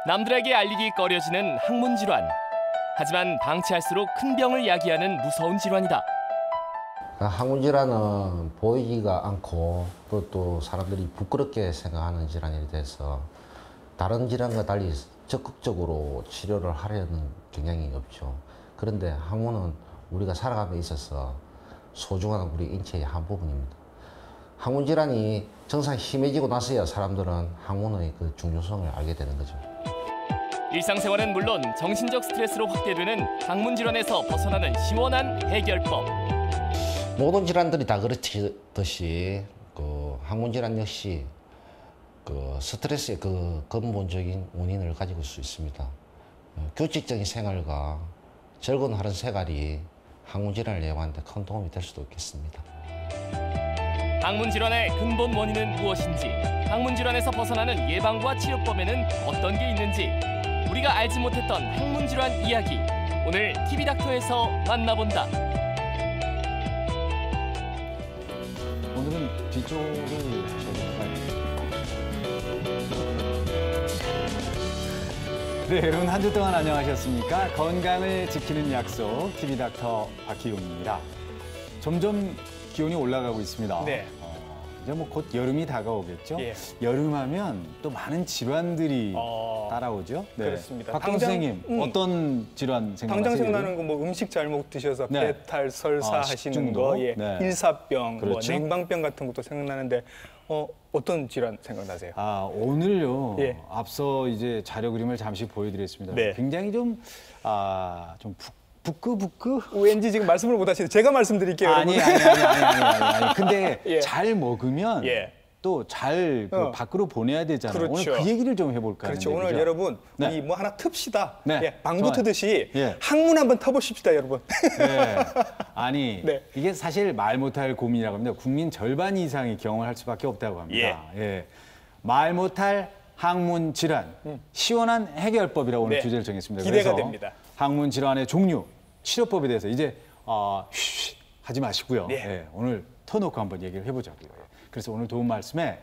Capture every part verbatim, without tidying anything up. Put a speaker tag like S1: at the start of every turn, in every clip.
S1: 남들에게 알리기 꺼려지는 항문 질환. 하지만 방치할수록 큰 병을 야기하는 무서운 질환이다.
S2: 항문 질환은 보이지가 않고 또, 또 사람들이 부끄럽게 생각하는 질환이 돼서 다른 질환과 달리 적극적으로 치료를 하려는 경향이 없죠. 그런데 항문은 우리가 살아감에 있어서 소중한 우리 인체의 한 부분입니다. 항문 질환이 증상이 심해지고 나서야 사람들은 항문의 그 중요성을 알게 되는 거죠.
S1: 일상생활은 물론 정신적 스트레스로 확대되는 항문 질환에서 벗어나는 시원한 해결법.
S2: 모든 질환들이 다 그렇듯이 그 항문 질환 역시 그 스트레스의 그 근본적인 원인을 가지고 있을 수 있습니다. 규칙적인 생활과 즐거운 하루 생활이 항문 질환을 예방하는 데 큰 도움이 될 수도 있겠습니다.
S1: 항문 질환의 근본 원인은 무엇인지, 항문 질환에서 벗어나는 예방과 치료법에는 어떤 게 있는지, 우리가 알지 못했던 항문 질환 이야기, 오늘 티비닥터에서 만나본다.
S3: 오늘은 뒤쪽을 하셔볼까요? 네, 여러분 한 주 동안 안녕하셨습니까? 건강을 지키는 약속, 티비닥터 박희용입니다. 점점 기온이 올라가고 있습니다.
S4: 네.
S3: 어, 이제 뭐 곧 여름이 다가오겠죠?
S4: 예.
S3: 여름하면 또 많은 질환들이
S4: 어,
S3: 따라오죠? 네.
S4: 그렇습니다.
S3: 박동
S4: 당장,
S3: 선생님,
S4: 음.
S3: 어떤 질환 생각나세요?
S4: 당장 생각나는 거 뭐 음식 잘못 드셔서
S3: 네.
S4: 배탈, 설사
S3: 아,
S4: 하시는
S3: 식중독?
S4: 거, 예.
S3: 네.
S4: 일사병,
S3: 그렇죠.
S4: 뭐 냉방병 같은 것도 생각나는데 어, 어떤 질환 생각나세요?
S3: 아, 오늘요.
S4: 예.
S3: 앞서 이제 자료 그림을 잠시 보여드렸습니다.
S4: 네.
S3: 굉장히 좀, 아, 좀 부, 부끄부끄?
S4: 왠지 지금 말씀을 못 하시는데 제가 말씀드릴게요.
S3: 아니,
S4: 여러분.
S3: 아니, 아니, 아니, 아니, 아니, 아니. 근데
S4: 예.
S3: 잘 먹으면
S4: 예.
S3: 또 잘 그
S4: 어.
S3: 밖으로 보내야 되잖아요.
S4: 그렇죠.
S3: 오늘 그 얘기를 좀 해볼까
S4: 그렇죠.
S3: 하는데,
S4: 오늘
S3: 그죠?
S4: 여러분
S3: 네.
S4: 우리 뭐 하나 틉시다.
S3: 네.
S4: 예, 방구
S3: 좋아요.
S4: 트듯이
S3: 예.
S4: 항문 한번 터보십시다, 여러분.
S3: 네. 아니,
S4: 네.
S3: 이게 사실 말 못할 고민이라고 합니다. 국민 절반 이상이 경험을 할 수밖에 없다고 합니다. 예. 말 못할 항문 질환, 시원한 해결법이라고 오늘
S4: 네.
S3: 주제를 정했습니다.
S4: 기대가
S3: 그래서
S4: 됩니다.
S3: 항문 질환의 종류, 치료법에 대해서 이제 어, 쉬쉬 하지 마시고요.
S4: 네.
S3: 예, 오늘 터놓고 한번 얘기를 해보자고요. 그래서 오늘 도움 말씀에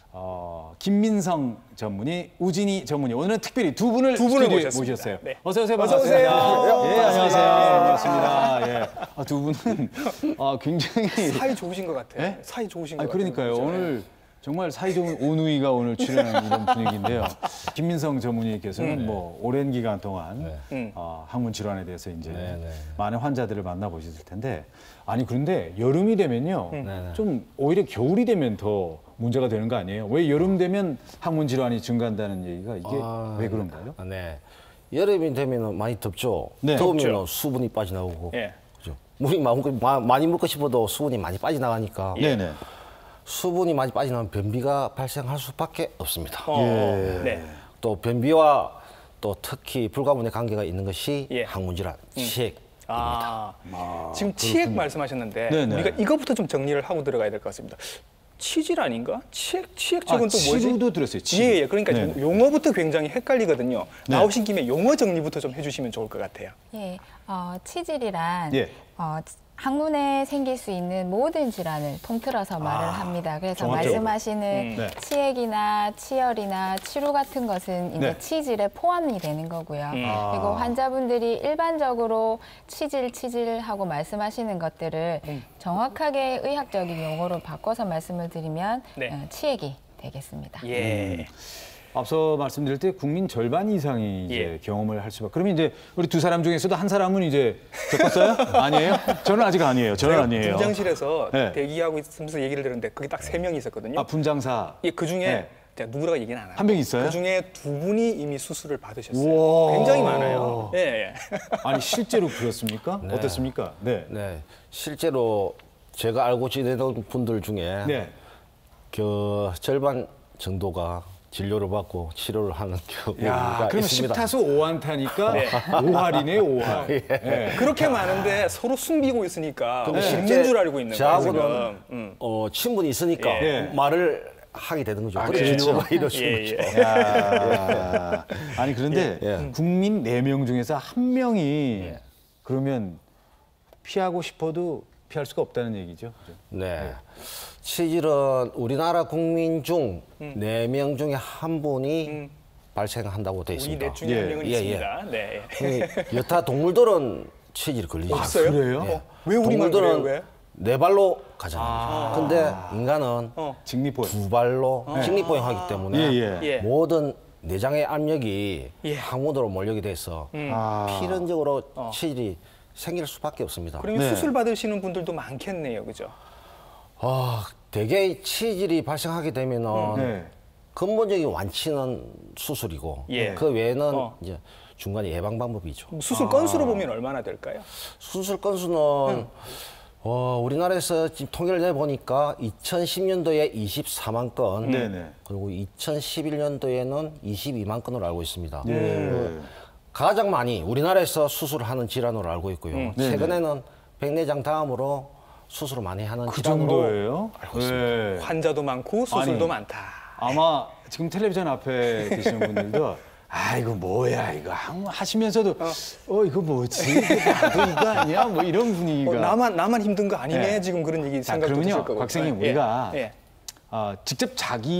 S3: 어, 김민성 전문의, 우진희 전문의, 오늘은 특별히 두 분을
S4: 두 분을
S3: 스튜디오에
S4: 모셨습니다.
S3: 모셨어요.
S4: 네.
S3: 어서 오세요.
S4: 어서
S3: 반갑습니다.
S4: 오세요.
S3: 예, 안녕하세요. 반갑습니다. 예. 아, 두 분은 어, 굉장히
S4: 사이 좋으신 것 같아요.
S3: 예?
S4: 사이 좋으신
S3: 아,
S4: 것
S3: 그러니까요.
S4: 같아요.
S3: 오늘 정말 사이좋은 오누이가 오늘 출연하는 이런 분위기인데요. 김민성 전문의께서는
S4: 음.
S3: 뭐 오랜 기간 동안
S2: 네.
S4: 음.
S3: 어, 항문 질환에 대해서 이제
S2: 네, 네.
S3: 많은 환자들을 만나보셨을 텐데, 아니 그런데 여름이 되면요,
S4: 음.
S2: 네, 네.
S3: 좀 오히려 겨울이 되면 더 문제가 되는 거 아니에요? 왜 여름 되면 항문 질환이 증가한다는 얘기가 이게
S2: 아,
S3: 왜 그런가요?
S2: 아, 네. 여름이 되면 많이 덥죠.
S3: 네.
S2: 더우면
S4: 덥죠.
S2: 수분이 빠져나오고.
S4: 예.
S2: 그죠. 물이 많고, 마- 많이 먹고 싶어도 수분이 많이 빠져나가니까
S3: 네네.
S2: 수분이 많이 빠져나오면 변비가 발생할 수밖에 없습니다.
S4: 어,
S3: 예.
S4: 네.
S2: 또 변비와 또 특히 불가분의 관계가 있는 것이
S4: 예.
S2: 항문 질환, 치액.
S4: 아, 지금 치액 말씀하셨는데
S3: 네네.
S4: 우리가 이거부터 좀 정리를 하고 들어가야 될 것 같습니다. 치질 아닌가? 치액, 치액
S3: 아,
S4: 쪽은 또 뭐지?
S3: 치루도 들었어요. 치루.
S4: 예, 예. 그러니까
S3: 네.
S4: 지금 용어부터 굉장히 헷갈리거든요.
S3: 네.
S4: 나오신 김에 용어 정리부터 좀 해주시면 좋을 것 같아요.
S5: 예, 어, 치질이란
S3: 예.
S5: 어, 항문에 생길 수 있는 모든 질환을 통틀어서 말을 합니다. 그래서
S3: 정확적으로.
S5: 말씀하시는
S4: 음.
S3: 네.
S5: 치액이나 치열이나 치루 같은 것은 이제
S3: 네.
S5: 치질에 포함이 되는 거고요.
S4: 음.
S3: 아.
S5: 그리고 환자분들이 일반적으로 치질, 치질하고 말씀하시는 것들을
S4: 음.
S5: 정확하게 의학적인 용어로 바꿔서 말씀을 드리면
S4: 네.
S5: 어, 치액이 되겠습니다.
S4: 예.
S3: 앞서 말씀드릴 때 국민 절반 이상이 이제
S4: 예.
S3: 경험을 할 수밖에. 그러면 이제 우리 두 사람 중에서도 한 사람은 이제 겪었어요? 아니에요? 저는 아직 아니에요. 저는
S4: 제가
S3: 아니에요.
S4: 분장실에서
S3: 네.
S4: 대기하고 있으면서 얘기를 들었는데 그게 딱 세 명이 있었거든요.
S3: 아, 분장사.
S4: 예, 그 중에
S3: 네.
S4: 제가 누구라고 얘기는 안 해요.
S3: 한 명 있어요?
S4: 그 중에 두 분이 이미 수술을 받으셨어요.
S3: 우와.
S4: 굉장히 많아요. 예, 예.
S3: 아니 실제로 그렇습니까?
S2: 네.
S3: 어떻습니까? 네.
S2: 네. 실제로 제가 알고 지내던 분들 중에
S3: 네.
S2: 그 절반 정도가 진료를 받고 치료를 하는
S3: 야,
S2: 경우가
S3: 그럼
S2: 있습니다.
S3: 십타수 오한타니까
S4: 네.
S3: 오할이네, 오할. 예.
S4: 그렇게 많은데 서로 숨기고 있으니까
S2: 근데
S4: 있는
S2: 실제
S4: 줄 알고 있는 거예요,
S2: 저하고는
S4: 지금. 음.
S2: 어, 친분이 있으니까
S3: 예.
S2: 말을 하게 되는 거죠.
S3: 아,
S2: 그래서
S3: 그렇죠.
S2: 진료가 이루어지는
S4: 예,
S2: 거죠.
S4: 예.
S3: 야. 아니 그런데
S2: 예, 예.
S3: 국민 네 명 중에서 한 명이 그러면 피하고 싶어도 피할 수가 없다는 얘기죠. 그죠?
S2: 네. 치질은 우리나라 국민 중 네 명 중에 한 분이
S4: 음.
S2: 발생한다고 되어
S4: 우리
S2: 있습니다.
S4: 넷 중에
S3: 예.
S4: 한 명은
S2: 예,
S4: 있습니다. 네.
S2: 그 여타 동물들은 치질이 걸리죠.
S4: 아, 그래요?
S3: 그래요?
S4: 어. 왜 우리만
S2: 동물들은
S4: 그래요? 왜?
S2: 네 발로 가잖아요. 근데 인간은
S4: 어.
S3: 직립보행.
S2: 두 발로 직립보행하기 때문에
S3: 예, 예.
S4: 예.
S2: 모든 내장의 압력이
S4: 예.
S2: 항문으로 몰리게 돼서
S3: 아.
S2: 필연적으로 치질이 생길 수밖에 없습니다.
S4: 그러면
S3: 네.
S4: 수술 받으시는 분들도 많겠네요, 그죠?
S2: 아, 대개 치질이 발생하게 되면은
S3: 네.
S2: 근본적인 완치는 수술이고
S4: 예.
S2: 그 외에는
S4: 어.
S2: 이제 중간에 예방 방법이죠.
S4: 수술 건수로 보면 얼마나 될까요?
S2: 수술 건수는 어, 우리나라에서 지금 통계를 내보니까 이천십 년도에 이십사만 건,
S3: 네네.
S2: 그리고 이천십일 년도에는 이십이만 건으로 알고 있습니다.
S3: 예.
S2: 가장 많이 우리나라에서 수술하는 질환으로 알고 있고요.
S3: 네네.
S2: 최근에는 백내장 다음으로 수술을 많이 하는
S3: 그
S2: 질환으로
S3: 정도예요?
S2: 알고 있습니다.
S3: 네.
S4: 환자도 많고 수술도
S3: 아니,
S4: 많다.
S3: 아마 지금 텔레비전 앞에 계시는 분들도 아 이거 뭐야 이거 항- 하시면서도 어, 이거 뭐지 이거 나도 이거 아니야 뭐 이런 분위기가.
S4: 어, 나만 나만 힘든 거 아니네
S3: 네.
S4: 지금 그런 얘기
S3: 자,
S4: 생각도 드실
S3: 그러면요,
S4: 거고.
S3: 곽 선생님,
S4: 예.
S3: 우리가
S4: 예.
S3: 아, 직접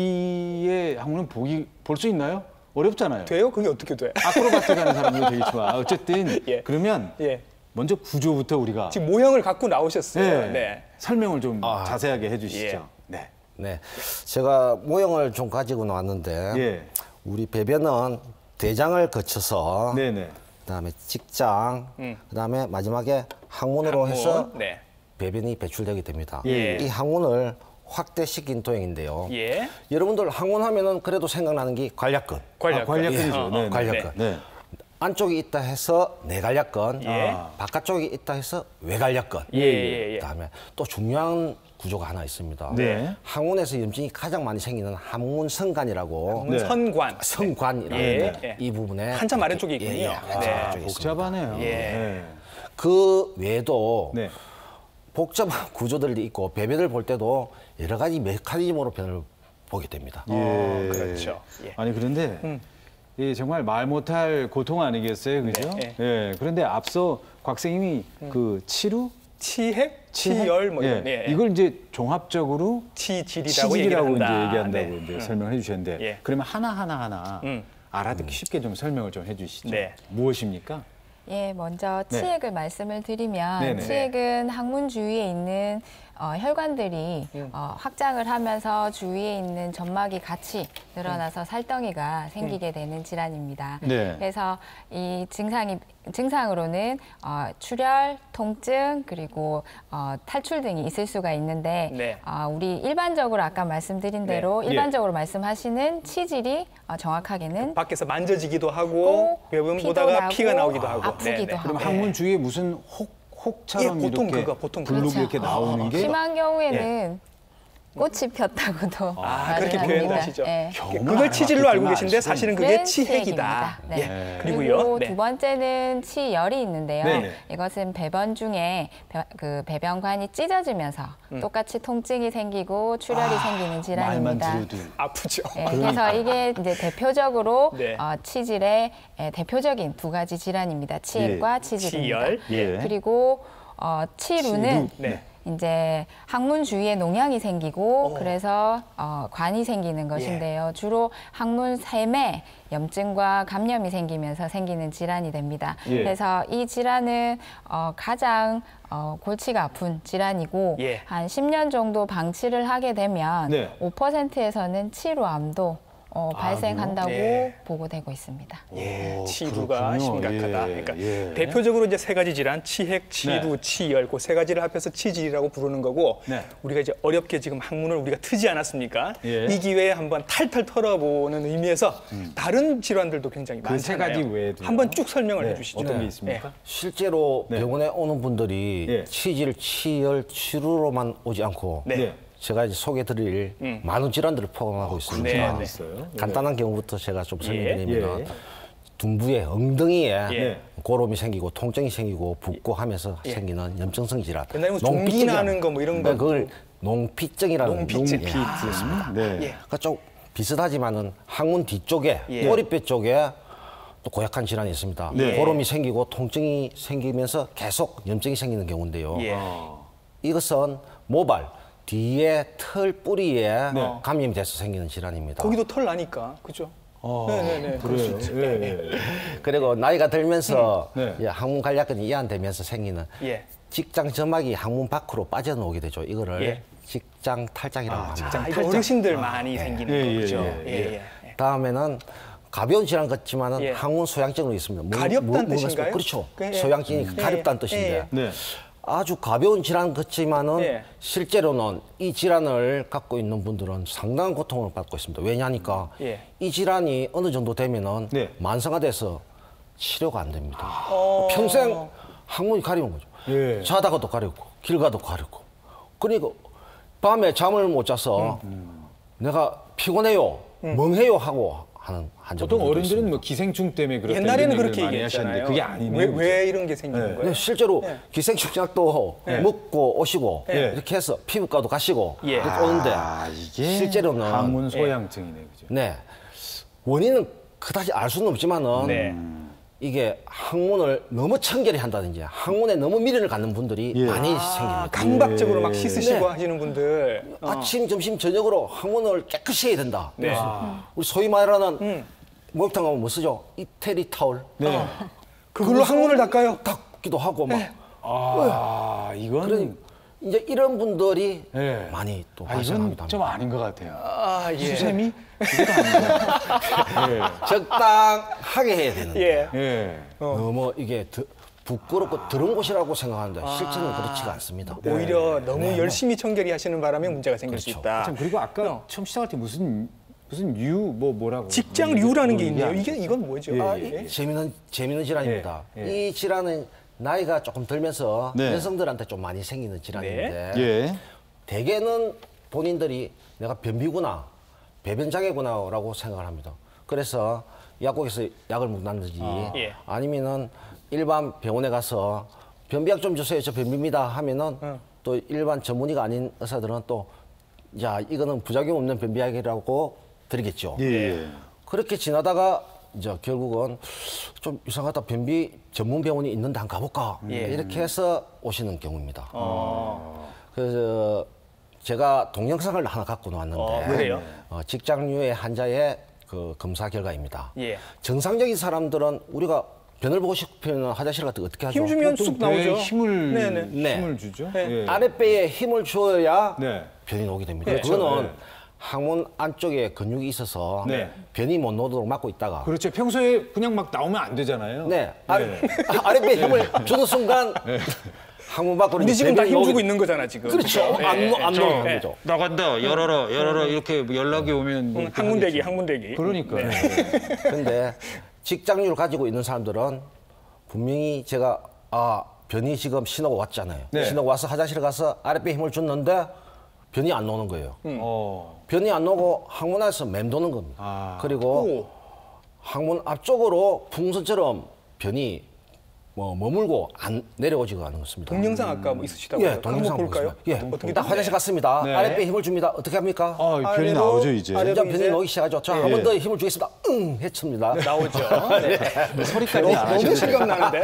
S3: 자기의 항문을 보기 볼 수 있나요? 어렵잖아요.
S4: 돼요? 그게 어떻게 돼?
S3: 아크로바트 가는 사람도 되게 좋아. 어쨌든
S4: 예.
S3: 그러면
S4: 예.
S3: 먼저 구조부터 우리가
S4: 지금 모형을 갖고 나오셨어요.
S3: 네.
S4: 네.
S3: 설명을 좀
S2: 아.
S3: 자세하게 해주시죠.
S4: 예.
S3: 네.
S2: 네, 제가 모형을 좀 가지고 나왔는데
S3: 예.
S2: 우리 배변은 대장을 거쳐서
S3: 네네.
S2: 그다음에 직장,
S4: 음.
S2: 그다음에 마지막에 항문으로
S4: 항문.
S2: 해서
S4: 네.
S2: 배변이 배출되게 됩니다.
S3: 예.
S2: 이 항문을 확대시킨 도형인데요.
S4: 예.
S2: 여러분들 항문 하면은 그래도 생각나는 게 관략근.
S4: 관략근.
S3: 아, 관략근이죠.
S4: 예. 어, 어.
S3: 네, 네.
S2: 관략근.
S3: 네.
S2: 안쪽에 있다 해서 내관략근,
S4: 예.
S2: 아, 바깥쪽에 있다 해서 외관략근.
S4: 예, 예, 예.
S2: 그다음에 또 중요한 구조가 하나 있습니다.
S3: 네.
S2: 항문에서 염증이 가장 많이 생기는 항문성관이라고
S4: 항문
S3: 네.
S4: 선관.
S2: 성관이라는
S4: 예,
S2: 데,
S4: 예.
S2: 이 부분에
S4: 한참
S2: 이렇게-
S4: 아래쪽에 있군요.
S2: 예, 예,
S4: 네.
S2: 한참
S4: 아,
S2: 아래쪽에 있습니다.
S3: 복잡하네요.
S4: 예.
S3: 네.
S2: 그 외에도
S3: 네.
S2: 복잡한 구조들이 있고 배변을 볼 때도 여러 가지 메커니즘으로 변을 보게 됩니다.
S3: 예.
S4: 그렇죠. 예.
S3: 아니 그런데
S4: 음.
S3: 이 정말 말 못할 고통 아니겠어요, 그죠?
S4: 네,
S3: 예. 그런데 앞서 곽 선생님이 그 치루,
S4: 치핵, 치열 뭐 이런.
S3: 예.
S4: 예.
S3: 이걸 이제 종합적으로
S4: 치질이라고 얘기를
S3: 치질이라고 이제
S4: 한다.
S3: 얘기한다고
S4: 네.
S3: 이제
S4: 음.
S3: 설명을 해주셨는데
S4: 예.
S3: 그러면 하나 하나 하나
S4: 음.
S3: 알아듣기 쉽게 좀 설명을 좀 해주시죠.
S4: 네.
S3: 무엇입니까?
S5: 예, 먼저
S3: 네.
S5: 치액을 말씀을 드리면
S3: 네네.
S5: 치액은 항문 주위에 있는 어, 혈관들이
S3: 음.
S5: 어, 확장을 하면서 주위에 있는 점막이 같이 늘어나서 살덩이가 생기게 되는 질환입니다.
S3: 네.
S5: 그래서 이 증상이 증상으로는 어, 출혈, 통증 그리고 어, 탈출 등이 있을 수가 있는데
S4: 네.
S5: 어, 우리 일반적으로 아까 말씀드린 대로
S3: 네.
S5: 일반적으로 말씀하시는 치질이 어, 정확하게는
S4: 밖에서 만져지기도 하고 배변
S5: 피도
S4: 보다가
S5: 나고,
S4: 피가 나오기도 하고.
S5: 아프기도 하고.
S3: 그럼 항문 주위에 무슨 혹 혹처럼
S4: 예, 보통
S3: 이렇게
S4: 그거, 보통
S3: 블룩이
S5: 그렇죠.
S3: 이렇게 나오는 게
S5: 심한 경우에는 꽃이 폈다고도
S4: 아,
S5: 말을
S4: 그렇게
S5: 합니다.
S4: 표현하시죠.
S5: 예.
S3: 경험을
S4: 그걸
S3: 안
S4: 치질로
S3: 해봤기
S4: 알고
S3: 때문에
S4: 계신데
S3: 알 수가
S4: 사실은
S3: 없는
S4: 그게
S5: 는
S4: 치핵이다.
S5: 치핵입니다. 네.
S4: 예.
S5: 그리고
S4: 그리고요. 네.
S5: 두 번째는 치열이 있는데요.
S3: 네네.
S5: 이것은 배변 중에 배, 그 배변관이 찢어지면서 똑같이 통증이 생기고 출혈이 생기는
S3: 말만
S5: 질환입니다.
S3: 들어도
S4: 아프죠.
S5: 예, 그래서 이게 이제 대표적으로
S4: 네.
S5: 어, 치질의 예, 대표적인 두 가지 질환입니다. 치액과
S3: 예.
S5: 치질입니다.
S4: 치열.
S3: 예.
S5: 그리고 어, 치루는
S3: 치루.
S4: 네.
S5: 이제 항문 주위에 농양이 생기고 그래서 어, 관이 생기는 것인데요. 주로 항문 샘에 염증과 감염이 생기면서 생기는 질환이 됩니다.
S3: 예.
S5: 그래서 이 질환은 어, 가장 어, 골치가 아픈 질환이고
S4: 예.
S5: 한 십 년 정도 방치를 하게 되면
S3: 네.
S5: 오 퍼센트에서는 치루암도 어, 발생한다고
S4: 예.
S5: 보고되고 있습니다.
S4: 예,
S3: 오,
S4: 치루가
S3: 그렇군요.
S4: 심각하다.
S3: 예,
S4: 그러니까
S3: 예.
S4: 대표적으로 이제 세 가지 질환, 치핵, 치루,
S3: 네.
S4: 치열, 그 세 가지를 합해서 치질이라고 부르는 거고
S3: 네.
S4: 우리가 이제 어렵게 지금 항문을 우리가 트지 않았습니까?
S3: 예.
S4: 이 기회에 한번 탈탈 털어보는 의미에서 다른 질환들도 굉장히
S3: 그 세
S4: 많잖아요.
S3: 가지 외에도요?
S4: 한번 쭉 설명을
S3: 네,
S4: 해주시죠.
S3: 어떤 게
S4: 네.
S3: 있습니까?
S2: 실제로
S3: 네.
S2: 병원에 오는 분들이
S3: 예.
S2: 치질, 치열, 치루로만 오지 않고
S4: 네.
S3: 네.
S2: 제가 이제 소개드릴
S4: 음.
S2: 많은 질환들을 포함하고 있습니다.
S4: 네,
S3: 아,
S4: 네.
S3: 있어요.
S2: 간단한 경우부터 제가 좀 설명드리면
S3: 예.
S2: 둔부에 엉덩이에
S4: 예.
S2: 고름이 생기고 통증이 생기고 붓고 하면서
S4: 예.
S2: 생기는 염증성 질환.
S4: 옛날에 뭐 종기
S2: 농피증이라-
S4: 나는 거 뭐 이런 거.
S2: 네, 그걸 농피증이라는
S4: 농피증.
S2: 농- 예.
S3: 음, 네.
S4: 예.
S2: 그러니까 좀 비슷하지만은 항문 뒤쪽에
S4: 예.
S2: 꼬리뼈 쪽에 또 고약한 질환이 있습니다.
S4: 네.
S2: 고름이 생기고 통증이 생기면서 계속 염증이 생기는 경우인데요.
S4: 예.
S2: 이것은 모발 뒤에 털 뿌리에
S3: 네.
S2: 감염이 돼서 생기는 질환입니다.
S4: 거기도 털 나니까 그죠?
S3: 어,
S4: 네네네.
S3: 그래요. 예, 예.
S2: 그리고 나이가 들면서
S3: 네.
S2: 이제 항문 관략근이 이완되면서 생기는
S4: 예.
S2: 직장 점막이 항문 밖으로 빠져나오게 되죠. 이거를
S4: 예.
S2: 직장 탈장이라고 합니다.
S4: 자, 이거 어르신들 많이 생기는
S3: 예, 예,
S4: 거죠.
S3: 예,
S4: 예, 예. 예.
S2: 다음에는 가벼운 질환 같지만은
S4: 예.
S2: 항문 소양증으로 있습니다. 뭐-
S4: 가렵다는
S2: 뭐-
S4: 뜻인가요?
S2: 그렇죠.
S4: 그, 예.
S2: 소양증이
S4: 음.
S2: 가렵다는
S4: 예,
S2: 뜻인데
S4: 예,
S3: 네.
S2: 아주 가벼운 질환 같지만은
S4: 예.
S2: 실제로는 이 질환을 갖고 있는 분들은 상당한 고통을 받고 있습니다. 왜냐하니까
S4: 예.
S2: 이 질환이 어느 정도 되면은
S3: 네.
S2: 만성화돼서 치료가 안 됩니다.
S4: 어.
S2: 평생 항문이 가리는 거죠.
S3: 예.
S2: 자다가도 가렵고 길 가도 가렵고. 그러니까 밤에 잠을 못 자서
S3: 음.
S2: 내가 피곤해요, 멍해요 하고 하는 환자분들도
S3: 보통 어른들은
S2: 있습니다.
S3: 뭐 기생충 때문에 그렇다
S4: 옛날에는
S3: 이런
S4: 그렇게
S3: 얘기를 많이
S4: 얘기했잖아요.
S3: 하셨는데 그게 아니네요.
S4: 왜, 왜 이런 게 생기는
S3: 네.
S4: 거예요?
S2: 네, 실제로
S4: 네.
S2: 기생충약도 먹고 오시고
S3: 네.
S2: 이렇게 해서 피부과도 가시고
S4: 예.
S2: 이렇게 오는데
S3: 아, 이게
S2: 실제로는
S3: 항문 소양증이네, 그죠?
S2: 네 원인은 그다지 알 수는 없지만은
S4: 네.
S2: 이게 항문을 너무 청결히 한다든지 항문에 너무 미련을 갖는 분들이
S3: 예.
S2: 많이
S4: 아,
S2: 생깁니다.
S4: 강박적으로 막 씻으시고
S2: 네.
S4: 하시는 분들. 어.
S2: 아침, 점심, 저녁으로 항문을 깨끗이 해야 된다.
S4: 네.
S2: 우리 소위 말하는
S4: 음.
S2: 목욕탕 가면 뭐 쓰죠? 이태리 타올.
S3: 네.
S4: 그걸로 항문을 닦아요?
S2: 닦기도 하고 막.
S3: 아, 이건
S2: 그러니 이제 이런 분들이
S3: 예.
S2: 많이 또
S3: 아,
S2: 발생하기도
S3: 이건 좀
S2: 합니다.
S3: 아닌 것 같아요.
S4: 아, 예.
S3: 수세미? 이것도 아닌 것
S2: 적당하게 해야 되는데
S4: 예.
S3: 같아요. 예.
S2: 너무 이게 드- 부끄럽고 더러운 곳이라고 생각하는데 실제는 그렇지가 않습니다.
S4: 오히려 너무 열심히 청결히 하시는 바람에 문제가 생길 수
S2: 그렇죠.
S4: 있다.
S3: 참 그리고 아까 처음 시작할 때 무슨 무슨 유 뭐 뭐라고
S4: 직장류라는 게
S3: 뭐
S4: 있네요.
S3: 얘기
S4: 이게
S3: 안
S4: 이건 뭐죠?
S3: 예,
S4: 아,
S3: 예.
S4: 예.
S2: 재미있는 재미있는 질환입니다.
S3: 예, 예.
S2: 이 질환은 나이가 조금 들면서
S3: 네.
S2: 여성들한테 좀 많이 생기는 질환인데
S3: 예.
S2: 대개는 본인들이 내가 변비구나, 배변장애구나라고 생각을 합니다. 그래서 약국에서 약을 먹는다든지
S4: 예.
S2: 아니면은 일반 병원에 가서 변비약 좀 주세요. 저 변비입니다 하면은 또 일반 전문의가 아닌 의사들은 또 야, 이거는 부작용 없는 변비약이라고 드리겠죠.
S3: 예.
S2: 그렇게 지나다가 이제 결국은 좀 이상하다 변비 전문 병원이 있는데 한번 가볼까
S4: 예.
S2: 이렇게 해서 오시는 경우입니다.
S4: 어.
S2: 그래서 제가 동영상을 하나 갖고 나왔는데
S4: 어, 그래요?
S2: 어, 직장류의 환자의 그 검사 결과입니다.
S4: 예.
S2: 정상적인 사람들은 우리가 변을 보고 싶으면 화장실 같은 거 어떻게 하죠?
S4: 힘주면 쑥 나오죠.
S3: 배에 힘을
S4: 네네.
S2: 네.
S3: 힘을 주죠.
S4: 네.
S3: 예.
S2: 아랫배에 힘을 줘야
S3: 네.
S2: 변이 나오게 됩니다.
S3: 그렇죠.
S2: 그거는
S3: 네.
S2: 항문 안쪽에 근육이 있어서
S3: 네.
S2: 변이 못 나오도록 막고 있다가
S3: 그렇죠. 평소에 그냥 막 나오면 안 되잖아요.
S2: 네, 아래, 아랫배 힘을 주는 순간 항문 밖으로
S4: 우리
S2: 이제
S4: 지금 다
S2: 변이
S4: 힘주고
S2: 나오게-
S4: 있는 거잖아 지금.
S2: 그렇죠.
S4: 그죠?
S2: 안,
S4: 예,
S2: 놓-
S4: 예.
S2: 안
S4: 저,
S2: 놓는
S4: 예.
S2: 거죠.
S3: 나간다, 열어라, 열어라 이렇게 연락이 오면 뭐 이렇게
S4: 항문대기,
S3: 하겠죠.
S4: 항문대기.
S3: 그러니까.
S4: 네.
S2: 근데 직장률을 가지고 있는 사람들은 분명히 제가 아 변이 지금 신호가 왔잖아요.
S3: 네.
S2: 신호가 와서 화장실에 가서 아랫배 힘을 줬는데 변이 안 나오는 거예요.
S3: 어.
S2: 변이 안 나오고 항문 안에서 맴도는 겁니다.
S3: 아.
S2: 그리고
S4: 오.
S2: 항문 앞쪽으로 풍선처럼 변이 뭐 머물고 안 내려오지가 않은 것입니다.
S4: 동영상 아까 뭐 있으시다고요?
S2: 예, 동영상
S4: 한번 볼까요?
S2: 보겠습니다. 예,
S4: 어떻게
S2: 딱 화장실 갔습니다.
S3: 네.
S2: 아랫배 힘을 줍니다. 어떻게 합니까?
S3: 아, 변이
S4: 아래로,
S3: 나오죠 이제.
S4: 아래로.
S2: 점점
S4: 이제-
S2: 변이 나오기 시작하죠. 자, 한 번 더 힘을 주겠습니다. 응, 해칩니다.
S4: 나오죠. 네.
S3: 소리까지
S4: 너무,
S3: 안
S4: 너무
S3: 하셔도
S4: 생각나는데.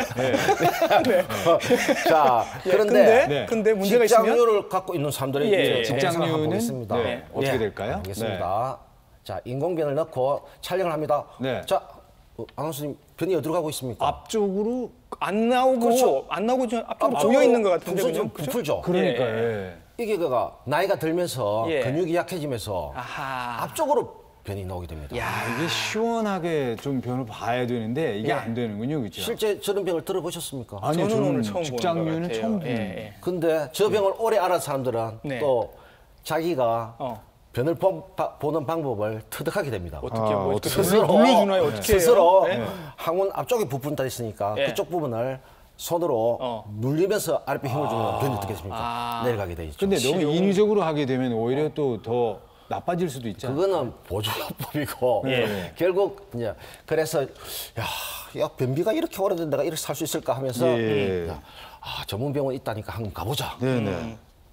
S2: 자,
S4: 예,
S2: 그런데
S4: 근데,
S3: 네.
S4: 근데 문제가 있으면
S2: 직장률을 갖고 있는 사람들의
S4: 예,
S2: 이제
S4: 예.
S2: 직장률은
S3: 직장률은?
S2: 보겠습니다.
S3: 네, 어떻게 될까요?
S2: 알겠습니다. 자, 인공변을 넣고 촬영을 합니다.
S3: 네.
S2: 자, 어, 아나운서님 변이 어디로 가고 있습니까?
S3: 앞쪽으로
S4: 안 나오고
S2: 그렇죠.
S4: 안 나오고 좀 앞쪽으로
S2: 앞쪽으로
S4: 조여 있는 것 같은데
S2: 풍선
S4: 그죠?
S2: 좀
S4: 그죠?
S2: 부풀죠.
S3: 그러니까
S4: 예,
S3: 예.
S2: 이게 그가 나이가 들면서
S4: 예.
S2: 근육이 약해지면서
S4: 아하.
S2: 앞쪽으로 변이 나오게 됩니다.
S3: 야, 이게 시원하게 좀 변을 봐야 되는데 이게
S4: 예.
S3: 안 되는군요, 그죠?
S2: 실제 저런 병을 들어보셨습니까?
S3: 아니요,
S4: 저는 오늘 처음 보는
S3: 직장류는
S4: 것 같아요.
S3: 처음 보는.
S4: 예, 예.
S2: 근데 저 병을 오래 알아서 사람들은
S4: 네.
S2: 또 자기가
S4: 어.
S2: 변을 보, 는 방법을 터득하게 됩니다.
S4: 어떻게
S3: 아,
S4: 뭐
S3: 어떻게
S4: 스스로 눌러주나요? 어떻게 해요?
S2: 스스로
S4: 네.
S2: 항문 앞쪽에 부분 다 있으니까
S4: 예.
S2: 그쪽 부분을 손으로
S4: 어.
S2: 눌리면서 아랫배 힘을 주면 변이 어떻게 됩니까?
S4: 아.
S2: 내려가게 돼 있죠.
S3: 근데 너무 인위적으로 하게 되면 오히려 또 더 나빠질 수도 있잖아요.
S2: 그거는 보조요법이고
S4: 예.
S2: 결국 이제 그래서 야, 야 변비가 이렇게 오래된 내가 이렇게 살 수 있을까 하면서
S3: 예.
S2: 야, 아, 전문 병원 있다니까 한번 가보자.
S3: 네네.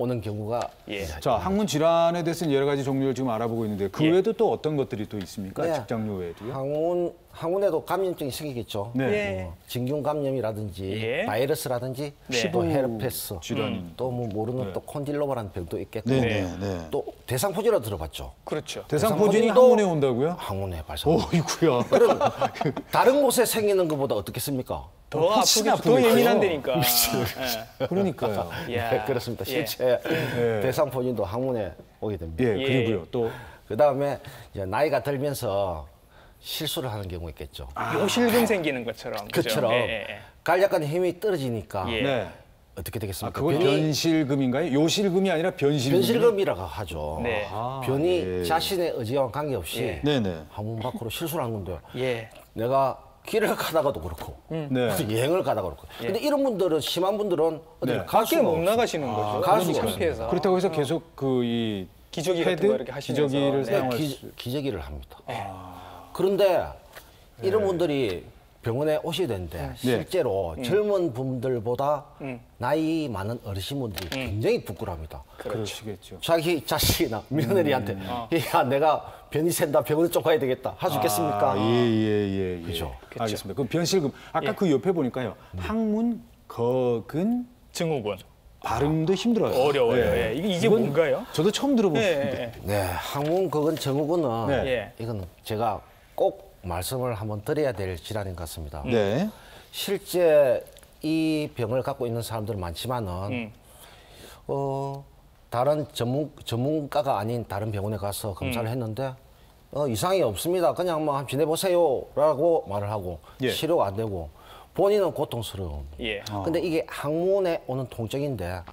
S2: 오는 경우가
S4: 예.
S3: 자, 항문 질환에 대해서는 여러 가지 종류를 지금 알아보고 있는데 그
S4: 예.
S3: 외에도 또 어떤 것들이 또 있습니까?
S2: 네.
S3: 직장류 외에도요?
S2: 항문 항문에도 감염증이 생기겠죠.
S3: 네.
S4: 예.
S2: 어, 진균 감염이라든지
S4: 예.
S2: 바이러스라든지
S4: 네.
S2: 또 헤르페스
S3: 질환.
S2: 또 뭐 모르는 또 콘딜로바라는 병도 있겠고
S6: 네, 네, 네.
S2: 또 대상포진으로 들어봤죠.
S4: 그렇죠.
S3: 대상포진이
S2: 대상포진도-
S3: 항문에 온다고요?
S2: 항문에 발생.
S3: 어이구야.
S2: 그럼 다른 곳에 생기는 것보다 어떻겠습니까?
S4: 더
S3: 훨씬
S4: 아프겠죠. 더
S3: 아프겠죠.
S4: 예민한데니까. 예.
S3: 그러니까요.
S4: 야.
S2: 네, 그렇습니다.
S4: 예.
S2: 실제 대상포진도 항문에 오게 됩니다.
S3: 예,
S4: 예.
S3: 그리고요. 또
S2: 그 다음에 이제 나이가 들면서 실수를 하는 경우가 있겠죠.
S4: 요실금 생기는 것처럼. 그죠?
S2: 그처럼
S4: 예, 예, 예.
S2: 간략한 힘이 떨어지니까
S4: 예.
S3: 네.
S2: 어떻게
S3: 아,
S2: 되겠습니까?
S3: 그건
S2: 변이
S3: 변실금인가요? 요실금이 아니라 변실금.
S2: 변실금이라고 하죠.
S4: 네.
S3: 아,
S2: 변이
S3: 예.
S2: 자신의 의지와 관계없이
S4: 예.
S6: 네, 네.
S2: 항문 밖으로 실수를 하는 건데
S4: 예.
S2: 내가 길을 가다가도 그렇고
S3: 네.
S2: 여행을 가다가 그렇고 근데 이런 분들은 심한 분들은 어디
S3: 네.
S2: 갈
S4: 밖에
S2: 수가
S4: 못
S2: 없어요.
S4: 나가시는 거죠.
S2: 갈 수가
S4: 창피해서.
S3: 그렇다고 해서 계속 그 이
S4: 기저귀 같은
S3: 패드,
S4: 거 이렇게 하시면서.
S3: 기저귀를
S4: 네.
S3: 사용할
S2: 기,
S3: 수.
S2: 기저귀를 합니다. 그런데 이런 분들이 병원에 오셔야 되는데 실제로 젊은 분들보다 나이 많은 어르신분들이 굉장히 부끄러워합니다.
S3: 그러시겠죠.
S2: 자기 자식이나 며느리한테 야 내가 변이 샌다 병원에 좀 가야 되겠다 할 수 있겠습니까?
S3: 아, 예, 예, 예, 예.
S2: 그죠.
S3: 알겠습니다. 그럼 변실금. 아까 그 옆에 보니까요. 항문, 거근,
S4: 증후군.
S3: 발음도 힘들어요.
S4: 어려워요. 예. 이게, 이게
S3: 이건
S4: 뭔가요?
S3: 저도 처음
S4: 예,
S3: 들어보는데.
S4: 예,
S2: 네, 항문 그건 증후군은
S3: 네.
S4: 예.
S2: 이건 제가 꼭 말씀을 한번 드려야 될 질환인 것 같습니다.
S6: 네.
S2: 실제 이 병을 갖고 있는 사람들은 많지만은
S4: 음.
S2: 어, 다른 전문 전문가가 아닌 다른 병원에 가서 검사를
S4: 음.
S2: 했는데 어, 이상이 없습니다. 그냥 뭐 한번 지내보세요라고 말을 하고
S3: 예.
S2: 치료가 안 되고 본인은 고통스러운.
S4: 예.
S2: 근데 이게 항문에 오는 통증인데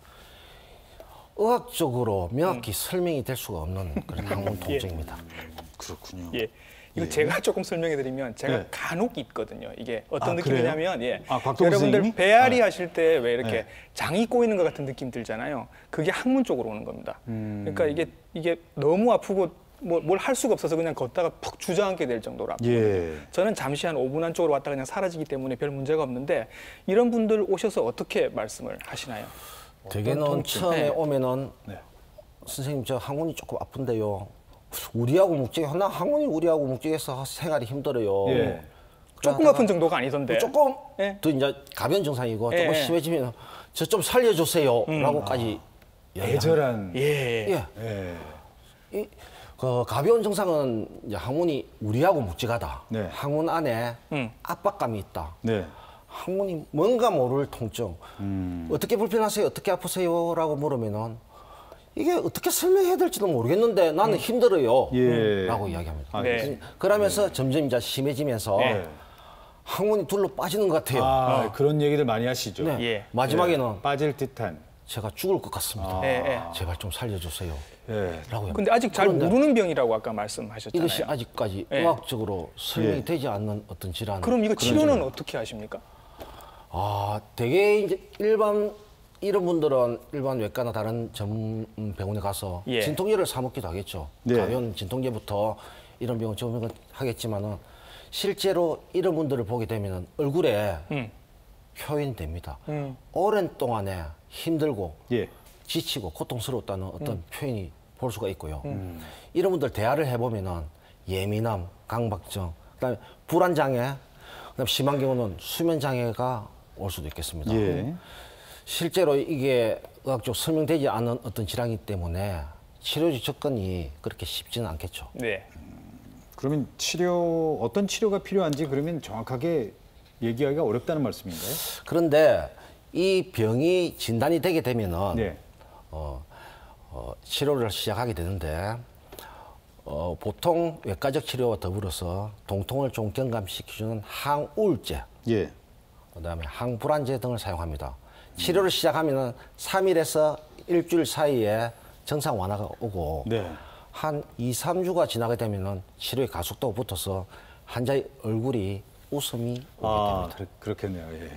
S2: 의학적으로 명확히 설명이 될 수가 없는 그런 항문 통증입니다.
S6: 그렇군요.
S4: 예. 이거 제가 조금 설명해 드리면 제가
S3: 네.
S4: 간혹 있거든요. 이게 어떤
S3: 아,
S4: 느낌이냐면 예.
S3: 아, 곽동수
S4: 여러분들
S3: 선생님이?
S4: 배앓이
S3: 네.
S4: 하실 때 왜 이렇게
S3: 네.
S4: 장이 꼬이는 것 같은 느낌 들잖아요. 그게 항문 쪽으로 오는 겁니다.
S3: 음.
S4: 그러니까 이게 이게 너무 아프고 뭐 뭘 할 수가 없어서 그냥 걷다가 퍽 주저앉게 될 정도로 아프거든요.
S3: 예.
S4: 저는 잠시 한 오 분 안쪽으로 왔다 그냥 사라지기 때문에 별 문제가 없는데 이런 분들 오셔서 어떻게 말씀을 하시나요?
S2: 대개는
S4: 통증?
S2: 처음에
S4: 네.
S2: 오면은
S3: 네.
S2: 선생님 저 항문이 조금 아픈데요. 우리하고 묵직해. 나 항문이 우리하고 묵직해서 생활이 힘들어요.
S3: 예.
S4: 조금
S2: 그러다가
S4: 아픈 정도가 아니던데.
S2: 조금
S4: 예.
S2: 더 이제 가벼운 증상이고
S4: 예,
S2: 조금
S4: 예.
S2: 심해지면 저 좀 살려주세요라고까지
S3: 애절한.
S4: 예.
S2: 예.
S3: 예.
S2: 이, 그 가벼운 증상은 이제 항문이 우리하고 묵직하다.
S3: 네.
S2: 항문 안에
S4: 음.
S2: 압박감이 있다.
S3: 네.
S2: 항문이 뭔가 모를 통증.
S3: 음.
S2: 어떻게 불편하세요? 어떻게 아프세요?라고 물으면은 이게 어떻게 설명해야 될지도 모르겠는데 나는 힘들어요.
S3: 예.
S2: 라고 이야기합니다.
S3: 아,
S4: 네.
S2: 그러면서 점점 이제 심해지면서
S4: 네.
S2: 항문이 둘러 빠지는 것 같아요.
S3: 아, 그런 얘기들 많이 하시죠.
S2: 네.
S4: 예.
S2: 마지막에는
S3: 예. 빠질 듯한.
S2: 제가 죽을 것 같습니다.
S4: 예, 예.
S2: 제발 좀 살려주세요.
S3: 예.
S2: 라고
S4: 근데 아직 잘
S2: 그런데
S4: 모르는 병이라고 아까 말씀하셨잖아요.
S2: 이것이 아직까지
S4: 예.
S2: 의학적으로 설명이
S3: 예.
S2: 되지 않는 어떤 질환.
S4: 그럼 이거
S2: 그런
S4: 치료는
S2: 질환.
S4: 어떻게 하십니까?
S2: 아, 되게 이제 일반 이런 분들은 일반 외과나 다른 전문 병원에 가서
S4: 예.
S2: 진통제를 사 먹기도 하겠죠.
S3: 네.
S2: 가벼운 진통제부터 이런 병원 전문 하겠지만은 실제로 이런 분들을 보게 되면은 얼굴에
S4: 음.
S2: 표현이 됩니다.
S4: 음.
S2: 오랜 동안에 힘들고
S3: 예.
S2: 지치고 고통스러웠다는 어떤
S4: 음.
S2: 표현이 볼 수가 있고요. 이런 분들 대화를 해보면은 예민함, 강박증, 그다음에 불안 장애, 그다음 심한 경우는 수면 장애가 올 수도 있겠습니다.
S3: 예.
S2: 실제로 이게 의학적 설명되지 않은 어떤 질환이기 때문에 치료적 접근이 그렇게 쉽지는 않겠죠.
S4: 네.
S3: 그러면 치료 어떤 치료가 필요한지 그러면 정확하게 얘기하기가 어렵다는 말씀인가요?
S2: 그런데 이 병이 진단이 되게 되면은
S3: 네.
S2: 어, 어, 치료를 시작하게 되는데 어, 보통 외과적 치료와 더불어서 통통을 좀 경감시켜주는 항우울제,
S3: 예.
S2: 그다음에 항불안제 등을 사용합니다. 치료를 시작하면은 삼 일에서 일주일 사이에 정상 완화가 오고
S3: 네.
S2: 한 이, 삼 주가 지나게 되면은 치료의 가속도가 붙어서 환자의 얼굴이 웃음이 오게
S3: 아,
S2: 됩니다.
S3: 그렇, 그렇겠네요. 예.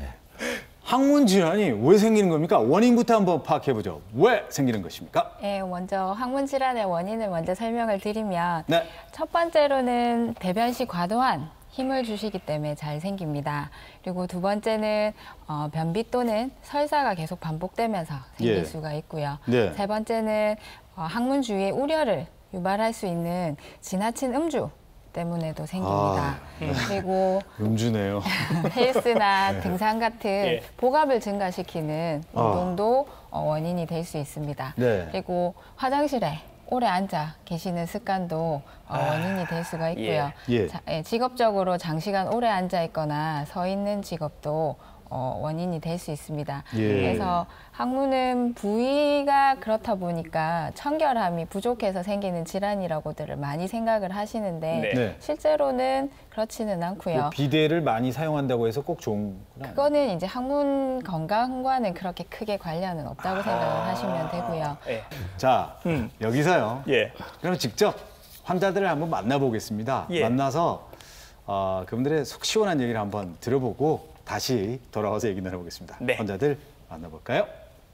S3: 항문 질환이 왜 생기는 겁니까? 원인부터 한번 파악해 보죠. 왜 생기는 것입니까?
S5: 예, 먼저 항문 질환의 원인을 먼저 설명을 드리면
S3: 네.
S5: 첫 번째로는 배변 시 과도한 힘을 주시기 때문에 잘 생깁니다. 그리고 두 번째는 어, 변비 또는 설사가 계속 반복되면서 생길
S3: 예.
S5: 수가 있고요.
S3: 네.
S5: 세 번째는 어, 항문 주위에 우려를 유발할 수 있는 지나친 음주 때문에도 생깁니다. 그리고
S3: 음주네요.
S5: 헬스나 등산 같은
S4: 예.
S5: 복압을 증가시키는
S3: 아.
S5: 운동도 어, 원인이 될 수 있습니다.
S3: 네.
S5: 그리고 화장실에 오래 앉아 계시는 습관도 어, 원인이 될 수가 있고요.
S3: 예.
S5: 자, 예, 직업적으로 장시간 오래 앉아 있거나 서 있는 직업도 어, 원인이 될 수 있습니다.
S3: 예.
S5: 그래서 항문은 부위가 그렇다 보니까 청결함이 부족해서 생기는 질환이라고들을 많이 생각을 하시는데
S4: 네.
S3: 네.
S5: 실제로는 그렇지는 않고요.
S3: 뭐 비데를 많이 사용한다고 해서 꼭 좋은 건 아니에요.
S5: 그거는 이제 항문 건강과는 그렇게 크게 관련은 없다고 생각을 하시면 되고요.
S4: 예.
S3: 자,
S4: 음.
S3: 여기서요.
S4: 예.
S3: 그럼 직접 환자들을 한번 만나보겠습니다.
S4: 예.
S3: 만나서 어, 그분들의 속 시원한 얘기를 한번 들어보고 다시 돌아와서 얘기 나눠보겠습니다.
S4: 네.
S3: 환자들 만나볼까요?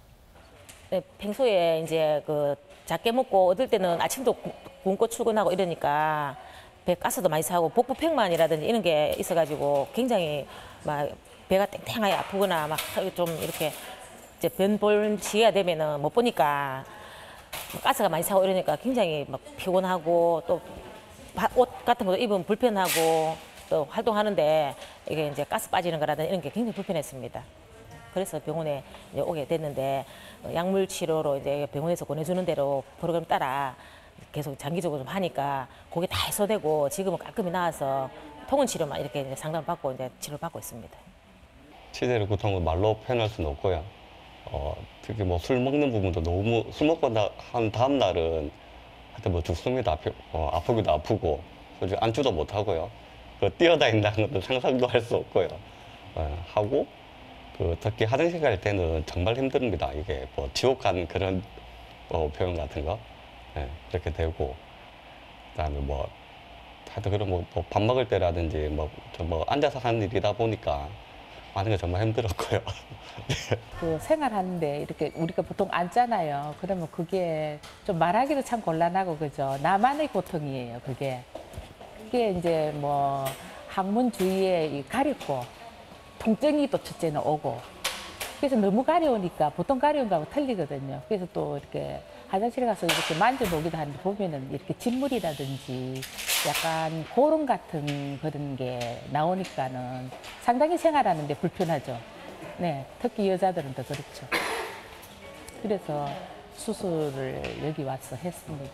S7: 네, 평소에 이제 그 작게 먹고 얻을 때는 아침도 굶- 굶고 출근하고 이러니까 배 가스도 많이 차고 복부팽만이라든지 이런 게 있어가지고 굉장히 막 배가 땡땡하게 아프거나 막 좀 이렇게 이제 변볼 시기가 되면은 못 보니까 가스가 많이 차고 이러니까 굉장히 막 피곤하고 또 옷 같은 것도 입으면 불편하고 또 활동하는데 이게 이제 가스 빠지는 거라든지 이런 게 굉장히 불편했습니다. 그래서 병원에 이제 오게 됐는데 어, 약물 치료로 이제 병원에서 보내주는 대로 프로그램 따라 계속 장기적으로 좀 하니까 그게 다 해소되고 지금은 깔끔히 나와서 통원 치료만 이렇게 이제 상담받고 이제 치료를 받고 있습니다.
S8: 치대의 고통을 말로 표현할 수는 없고요. 어, 특히 뭐 술 먹는 부분도 너무 술 먹고 나, 한 다음 날은 하여튼 뭐 죽습니다. 아프, 어, 아프기도 아프고 솔직히 안주도 못 하고요. 그 뛰어다닌다는 것도 상상도 할 수 없고요. 어, 하고 그 특히 화장실 갈 때는 정말 힘듭니다. 이게 뭐 지옥 간 그런 어, 표현 같은 거 예, 그렇게 되고 그다음에 뭐 하여튼 그런 뭐 밥 먹을 때라든지 뭐, 저 뭐 앉아서 하는 일이다 보니까 하는 게 정말 힘들었고요.
S9: 그 생활하는데 이렇게 우리가 보통 앉잖아요. 그러면 그게 좀 말하기도 참 곤란하고 그죠. 나만의 고통이에요. 그게 그게 이제 뭐 항문 주위에 이 가렵고 통증이 또 첫째는 오고 그래서 너무 가려우니까 보통 가려운 거하고 틀리거든요. 그래서 또 이렇게 화장실에 가서 이렇게 만져보기도 하는데 보면은 이렇게 진물이라든지 약간 고름 같은 그런 게 나오니까는 상당히 생활하는데 불편하죠. 네, 특히 여자들은 더 그렇죠. 그래서 수술을 여기 와서 했습니다.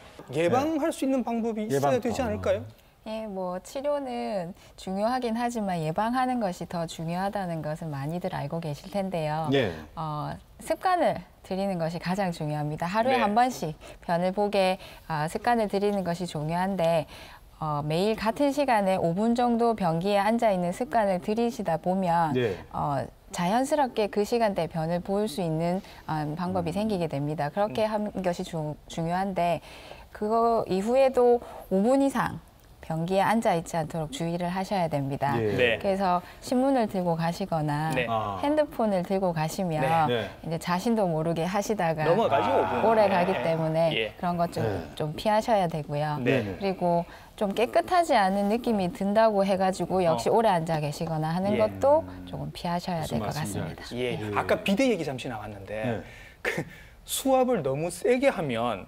S4: 예방할 수 있는 방법이 있어야
S3: 예방.
S4: 되지 않을까요?
S5: 예, 뭐 치료는 중요하긴 하지만 예방하는 것이 더 중요하다는 것은 많이들 알고 계실 텐데요.
S3: 네.
S5: 어, 습관을 들이는 것이 가장 중요합니다. 하루에
S4: 네.
S5: 한 번씩 변을 보게 아, 습관을 들이는 것이 중요한데 어, 매일 같은 시간에 오 분 정도 변기에 앉아 있는 습관을 들이시다 보면
S3: 네.
S5: 어, 자연스럽게 그 시간대에 변을 보일 수 있는 어, 방법이 생기게 됩니다. 그렇게 하는 것이 주, 중요한데 그거 이후에도 오 분 이상 변기에 앉아 있지 않도록 주의를 하셔야 됩니다.
S3: 예.
S4: 네.
S5: 그래서 신문을 들고 가시거나
S4: 네.
S3: 아.
S5: 핸드폰을 들고 가시면
S3: 네. 네.
S5: 이제 자신도 모르게 하시다가
S4: 넘어가죠, 오 분.
S5: 오래
S4: 네.
S5: 가기 때문에
S4: 예.
S5: 그런 것 좀
S3: 네.
S5: 좀 피하셔야 되고요.
S4: 네.
S5: 그리고 좀 깨끗하지 않은 느낌이 든다고 해가지고 역시
S4: 어.
S5: 오래 앉아 계시거나 하는
S4: 예.
S5: 것도 조금 피하셔야
S3: 무슨
S5: 될 것
S3: 말씀인지
S5: 같습니다.
S3: 알겠습니다.
S4: 예. 아까 비대 얘기 잠시 나왔는데
S3: 네.
S4: 그 수압을 너무 세게 하면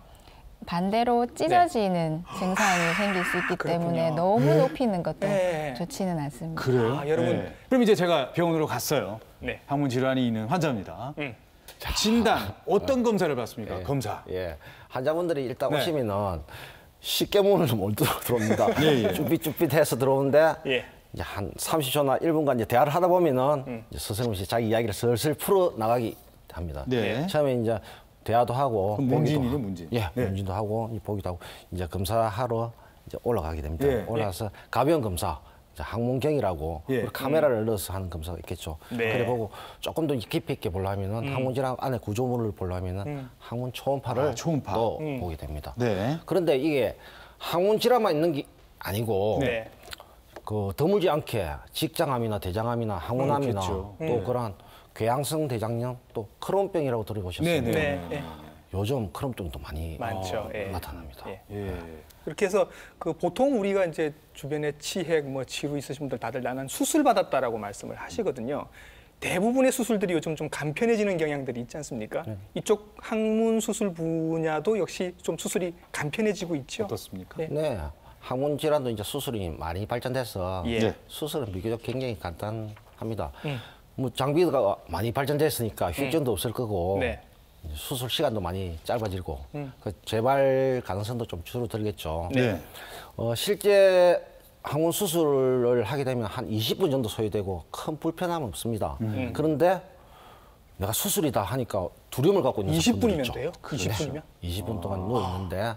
S5: 반대로 찢어지는 증상이 생길 수 있기 때문에
S4: 그렇군요.
S5: 너무 높이는 것도
S4: 네.
S5: 좋지는 않습니다.
S3: 그래요?
S4: 아, 여러분.
S3: 네. 그럼 이제 제가 병원으로 갔어요.
S4: 네.
S3: 항문 질환이 있는 환자입니다.
S4: 음.
S3: 자, 진단 어떤 검사를 받습니까?
S2: 예.
S3: 검사.
S2: 예. 환자분들이 일단
S3: 네.
S2: 오시면은 쉽게 문을 못 들어- 들어옵니다.
S3: 예, 예.
S2: 쭈삣쭈삣해서 들어오는데
S4: 예.
S2: 이제 한 삼십 초나 일 분간 이제 대화를 하다 보면은
S3: 음.
S2: 이제 선생님이 자기 이야기를 슬슬 풀어 나가기 합니다.
S3: 네.
S2: 처음에 이제 대화도 하고
S3: 그럼
S2: 보기도
S3: 문진이네,
S2: 하고.
S3: 문진.
S2: 예,
S3: 네.
S2: 문진도 하고 이제 보기도 하고 이제 검사하러 이제 올라가게 됩니다.
S3: 예.
S2: 올라가서 가벼운 검사, 이제 항문경이라고
S3: 예.
S2: 우리 카메라를 넣어서 하는 검사가 있겠죠.
S4: 네.
S2: 그래 보고 조금 더 깊이 있게 보려면은
S3: 음.
S2: 항문질환 안에 구조물을 보려면은 항문 초음파를
S3: 아, 초음파.
S2: 또
S4: 음.
S2: 보게 됩니다.
S3: 네.
S2: 그런데 이게 항문 질환만 있는 게 아니고
S4: 네.
S2: 그 드물지 않게 직장암이나 대장암이나 항문암이나
S3: 그렇겠죠.
S2: 또 그런 궤양성 대장염 또 크론병이라고 들어보셨어요?
S3: 네네.
S4: 네. 네.
S2: 요즘 크롬병도 많이
S4: 많죠.
S2: 어,
S4: 예.
S2: 나타납니다.
S4: 예.
S3: 예.
S4: 그렇게 해서 그 보통 우리가 이제 주변에 치핵, 뭐 치루 있으신 분들 다들 나는 수술 받았다라고 말씀을 하시거든요. 대부분의 수술들이 요즘 좀 간편해지는 경향들이 있지 않습니까?
S3: 네.
S4: 이쪽 항문 수술 분야도 역시 좀 수술이 간편해지고 있죠.
S3: 어떻습니까?
S4: 네.
S2: 네, 항문 질환도 이제 수술이 많이 발전돼서
S4: 예.
S6: 네.
S2: 수술은 비교적 굉장히 간단합니다.
S4: 음.
S2: 뭐 장비가 많이 발전됐으니까 휴전도 없을 거고
S4: 네.
S2: 이제 수술 시간도 많이 짧아지고
S4: 음.
S2: 그 재발 가능성도 좀 줄어들겠죠.
S6: 네.
S2: 어, 실제 항문 수술을 하게 되면 한 이십 분 정도 소요되고 큰 불편함은 없습니다.
S4: 음.
S2: 그런데 내가 수술이다 하니까 두려움을 갖고 있는
S4: 이십
S2: 분들
S4: 분이면
S2: 있죠.
S4: 돼요? 이십 분이면?
S2: 이십 분 동안 누워 있는데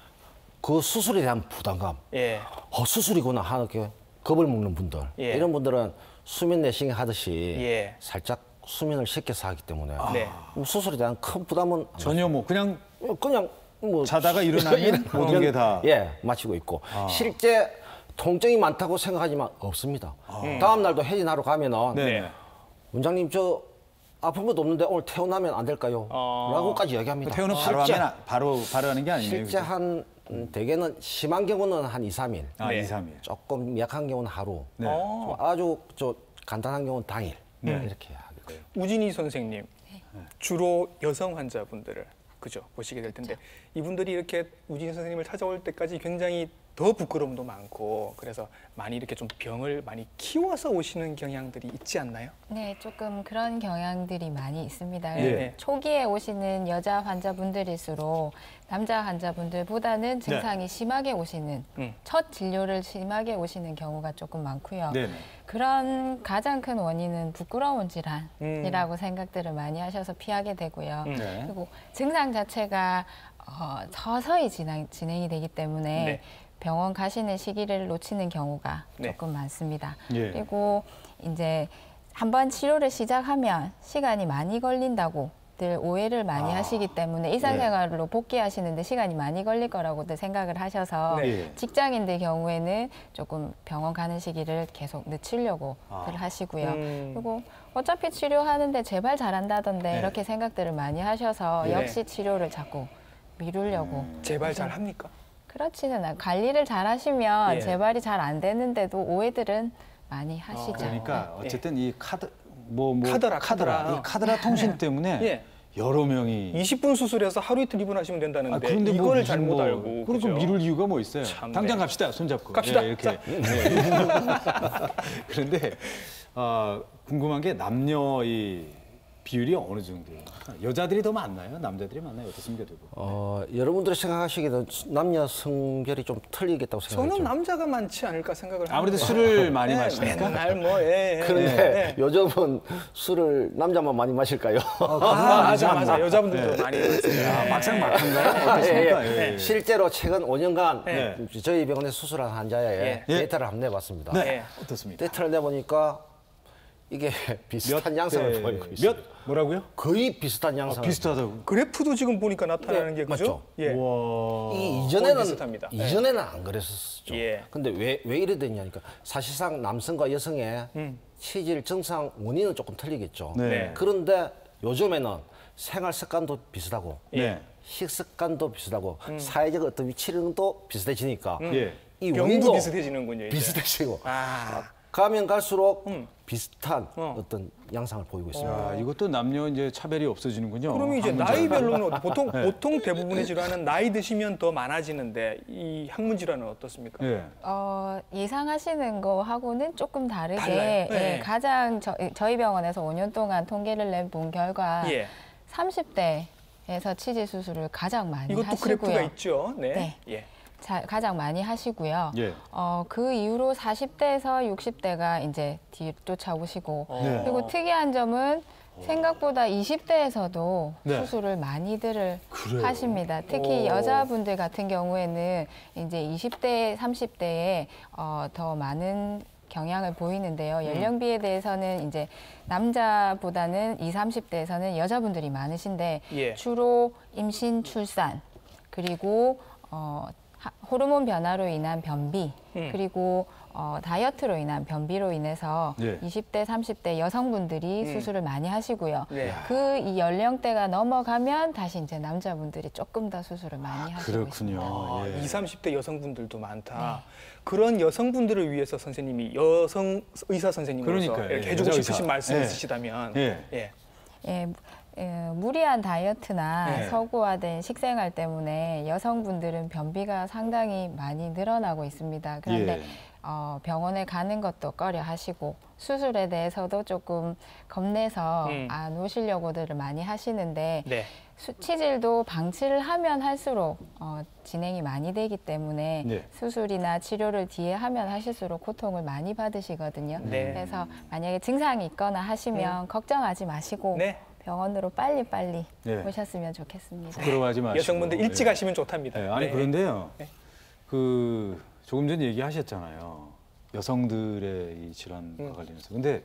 S2: 그 수술에 대한 부담감,
S4: 예.
S2: 어, 수술이구나 하는 게 겁을 먹는 분들,
S4: 예.
S2: 이런 분들은 수면 내싱 하듯이
S4: 예.
S2: 살짝 수면을 쉽게서 하기 때문에
S4: 네.
S2: 뭐 수술에 대한 큰 부담은 안
S3: 전혀 뭐 그냥
S2: 가지고 그냥 뭐
S3: 자다가 일어나면 모든 게 다.
S2: 예 마치고 있고 실제 통증이 많다고 생각하지만 없습니다. 다음 날도 해진하러 가면은
S3: 네.
S2: 원장님 저 아픈 것도 없는데 오늘 퇴원하면 안 될까요?
S4: 어.
S2: 라고까지 이야기합니다.
S3: 퇴원은 바로
S2: 실제,
S3: 하면 아- 바로 바로 하는 게 아니에요.
S2: 실제 한 음, 대개는 심한 경우는 한 이, 삼 일,
S3: 아,
S4: 네.
S3: 이, 삼 일.
S2: 조금 약한 경우는 하루,
S3: 네.
S4: 어.
S2: 좀 아주 저 간단한 경우는 당일 이렇게 하게 돼요.
S4: 우진희 선생님, 주로 여성 환자분들을 그죠 보시게 될 텐데 이분들이 이렇게 우진희 선생님을 찾아올 때까지 굉장히 더 부끄러움도 많고 그래서 많이 이렇게 좀 병을 많이 키워서 오시는 경향들이 있지 않나요?
S5: 네, 조금 그런 경향들이 많이 있습니다.
S4: 예.
S5: 초기에 오시는 여자 환자분들일수록 남자 환자분들보다는 증상이 심하게 오시는
S4: 음.
S5: 첫 진료를 심하게 오시는 경우가 조금 많고요.
S3: 네.
S5: 그런 가장 큰 원인은 부끄러운 질환이라고
S4: 음.
S5: 생각들을 많이 하셔서 피하게 되고요.
S4: 음.
S3: 네.
S5: 그리고 증상 자체가 어, 서서히 진행, 진행이 되기 때문에
S4: 네.
S5: 병원 가시는 시기를 놓치는 경우가
S4: 네.
S5: 조금 많습니다.
S3: 예.
S5: 그리고 이제 한번 치료를 시작하면 시간이 많이 걸린다고들 오해를 많이
S3: 아.
S5: 하시기 때문에 일상생활로 복귀하시는데 시간이 많이 걸릴 거라고들 생각을 하셔서
S3: 네.
S5: 직장인들 경우에는 조금 병원 가는 시기를 계속 늦추려고
S3: 아.
S5: 들 하시고요.
S4: 음.
S5: 그리고 어차피 치료하는데 제발 잘한다던데
S3: 네.
S5: 이렇게 생각들을 많이 하셔서
S4: 네.
S5: 역시 치료를 자꾸 미루려고.
S3: 음.
S4: 재발 잘 합니까?
S5: 그렇지는 않아요. 관리를 잘 하시면
S4: 예.
S5: 재발이 잘 안 되는데도 오해들은 많이 하시죠.
S3: 그러니까
S4: 예.
S3: 어쨌든 이 카드 뭐 뭐
S4: 카더라, 카더라.
S3: 이 카드라 통신 때문에
S4: 예.
S3: 여러 명이
S4: 이십 분 수술해서 하루 이틀 입원하시면 된다는데
S3: 아, 그런데 뭐
S4: 이거를
S3: 무슨
S4: 잘못
S3: 뭐,
S4: 알고
S3: 그러니까
S4: 그죠?
S3: 미룰 이유가 뭐 있어요?
S4: 참,
S3: 당장
S4: 네.
S3: 갑시다. 손잡고.
S4: 갑시다.
S3: 예, 이렇게.
S4: 자.
S3: 네. 그런데 어, 궁금한 게 남녀 이 비율이 어느 정도예요? 여자들이 더 많나요? 남자들이 많나요? 어떻습니까, 두 분?
S2: 어, 여러분들이 생각하시기에는 남녀 성별이 좀 틀리겠다고 생각하죠.
S4: 저는 남자가 많지 않을까 생각을
S3: 아무래도
S4: 하는데.
S3: 술을 많이
S4: 네,
S3: 마시니까.
S4: 맨날 뭐 예, 예,
S2: 그런데
S4: 예.
S2: 요즘은 술을 남자만 많이 마실까요?
S4: 아, 맞아 맞아 여자분들도 많이 마십니다.
S3: 아, 막상 막한가요?
S2: 예,
S3: 어떻습니까?
S2: 예.
S3: 예.
S2: 실제로 최근 오 년간
S3: 네.
S2: 저희 병원에 수술한 환자의
S4: 예.
S2: 데이터를 한번 내봤습니다.
S3: 네.
S4: 예.
S3: 어떻습니까?
S2: 데이터를 내보니까 이게 비슷한 양상을
S3: 네.
S2: 보이고 있습니다.
S3: 몇 뭐라고요?
S2: 거의 비슷한 양상.
S3: 아, 비슷하다고.
S4: 그래프도 지금 보니까 나타나는
S2: 네,
S4: 게 그죠?
S2: 맞죠.
S4: 예.
S3: 와.
S2: 이
S4: 거의
S2: 이전에는
S4: 비슷합니다.
S2: 이전에는 안 그랬었죠.
S4: 예.
S2: 근데 왜 왜 이래 됐냐니까 사실상 남성과 여성의
S4: 음.
S2: 체질 증상 원인은 조금 틀리겠죠.
S3: 네.
S2: 그런데 요즘에는 생활 습관도 비슷하고
S3: 네.
S2: 식습관도 비슷하고
S4: 음.
S2: 사회적 어떤 위치도 비슷해지니까
S3: 예.
S2: 이
S4: 병도
S2: 원인도
S4: 비슷해지는군요. 이제.
S2: 비슷해지고
S4: 아,
S2: 가면 갈수록
S4: 음.
S2: 비슷한
S4: 어.
S2: 어. 떤 양상을 보이고 있습니다.
S3: 야, 이것도 남녀 이제 차별이 없어지는군요.
S4: 그러면 이제
S3: 항문자.
S4: 나이별로는 어떠- 보통
S3: 네.
S4: 보통 대부분의 질환은 나이 드시면 더 많아지는데 이 항문 질환은 어떻습니까?
S3: 예.
S5: 어, 예상하시는 거하고는 조금 다르게
S4: 달라요? 네.
S5: 예, 가장 저, 저희 병원에서 오 년 동안 통계를 내본 결과
S4: 예.
S5: 삼십 대에서 치질 수술을 가장 많이
S4: 이것도
S5: 하시고요.
S4: 그래프가 있죠. 네.
S5: 네.
S4: 예.
S5: 자, 가장 많이 하시고요.
S3: 예.
S5: 어, 그 이후로 사십 대에서 육십 대가 이제 뒤 쫓아오시고
S3: 네.
S5: 그리고 특이한 점은 생각보다 이십 대에서도
S3: 네.
S5: 수술을 많이들
S3: 그래요?
S5: 하십니다. 특히
S4: 오.
S5: 여자분들 같은 경우에는 이제 이십 대, 삼십 대에 어, 더 많은 경향을 보이는데요. 연령비에 대해서는 이제 남자보다는 이십, 삼십 대에서는 여자분들이 많으신데
S4: 예.
S5: 주로 임신, 출산 그리고 어, 하- 호르몬 변화로 인한 변비
S4: 음.
S5: 그리고 어, 다이어트로 인한 변비로 인해서
S3: 네.
S5: 이십 대, 삼십 대 여성분들이
S4: 음.
S5: 수술을 많이 하시고요.
S4: 네.
S5: 그 이 연령대가 넘어가면 다시 이제 남자분들이 조금 더 수술을 많이 하시고
S3: 그렇군요.
S5: 있습니다.
S4: 아,
S3: 예.
S4: 이십, 삼십 대 여성분들도 많다. 그런 여성분들을 위해서 선생님이 여성 의사 선생님으로서
S3: 그러니까요.
S4: 이렇게
S3: 예,
S4: 해주고
S3: 여자
S4: 싶으신
S3: 의사.
S4: 말씀
S3: 예.
S4: 있으시다면
S3: 예.
S4: 예.
S5: 예, 예, 무리한 다이어트나
S4: 네.
S5: 서구화된 식생활 때문에 여성분들은 변비가 상당히 많이 늘어나고 있습니다. 그런데
S3: 예.
S5: 어, 병원에 가는 것도 꺼려 하시고 수술에 대해서도 조금 겁내서
S4: 음.
S5: 안 오시려고들 많이 하시는데
S4: 네.
S5: 수, 치질도 방치를 하면 할수록 어, 진행이 많이 되기 때문에
S3: 네.
S5: 수술이나 치료를 뒤에 하면 하실수록 고통을 많이 받으시거든요.
S4: 네.
S5: 그래서 만약에 증상이 있거나 하시면 걱정하지 마시고
S4: 네.
S5: 병원으로 빨리빨리
S3: 네.
S5: 오셨으면 좋겠습니다.
S3: 부끄러워하지 마시고.
S4: 여성분들 일찍
S3: 예.
S4: 하시면 좋답니다.
S3: 네, 아니
S4: 네.
S3: 그런데요.
S4: 네.
S3: 그 조금 전에 얘기하셨잖아요. 여성들의 이 질환과
S4: 음.
S3: 관련해서. 근데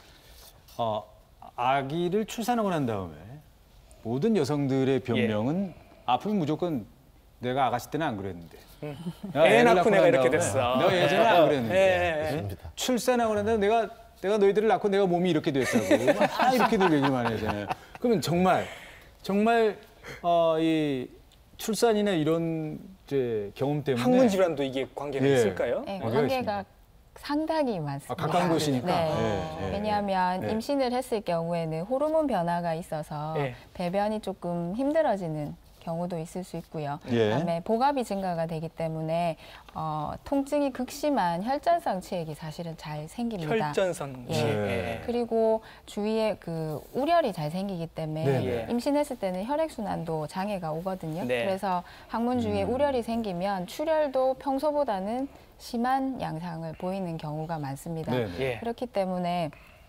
S3: 어, 아기를 출산하고 난 다음에 모든 여성들의 변명은
S4: 예.
S3: 아프면 무조건 내가 아가씨 때는 안 그랬는데.
S4: 음.
S3: 내가
S4: 애
S3: 애를
S4: 낳고 내가
S3: 난
S4: 이렇게
S3: 다음에
S4: 됐어.
S3: 내가 예전에 안 그랬는데.
S4: 예, 예, 예.
S3: 네? 출산하고 난 다음에 내가 내가 너희들을 낳고 내가 몸이 이렇게 됐다고. 아 이렇게들 얘기를 많이 하잖아요. 그러면 정말 정말 어, 이 출산이나 이런 이제 경험 때문에
S4: 항문 질환도 이게 관계가
S3: 예.
S4: 있을까요?
S5: 네,
S3: 관계가
S5: 관계가 상당히 많습니다.
S3: 아, 가까운 곳이니까.
S5: 네.
S3: 예, 예.
S5: 왜냐하면
S3: 예.
S5: 임신을 했을 경우에는 호르몬 변화가 있어서
S4: 예.
S5: 배변이 조금 힘들어지는 경우도 있을 수 있고요.
S3: 예.
S5: 그다음에 복압이 증가가 되기 때문에 어, 통증이 극심한 혈전성 치액이 사실은 잘 생깁니다.
S4: 혈전성
S5: 예.
S4: 치액.
S3: 예.
S4: 예.
S5: 그리고 주위에 그 우렬이 잘 생기기 때문에
S3: 네,
S4: 네.
S5: 임신했을 때는 혈액순환도 장애가 오거든요.
S4: 네.
S5: 그래서 항문 주위에
S3: 음.
S5: 우렬이 생기면 출혈도 평소보다는 심한 양상을 보이는 경우가 많습니다.
S3: 네.
S4: 예.
S5: 그렇기 때문에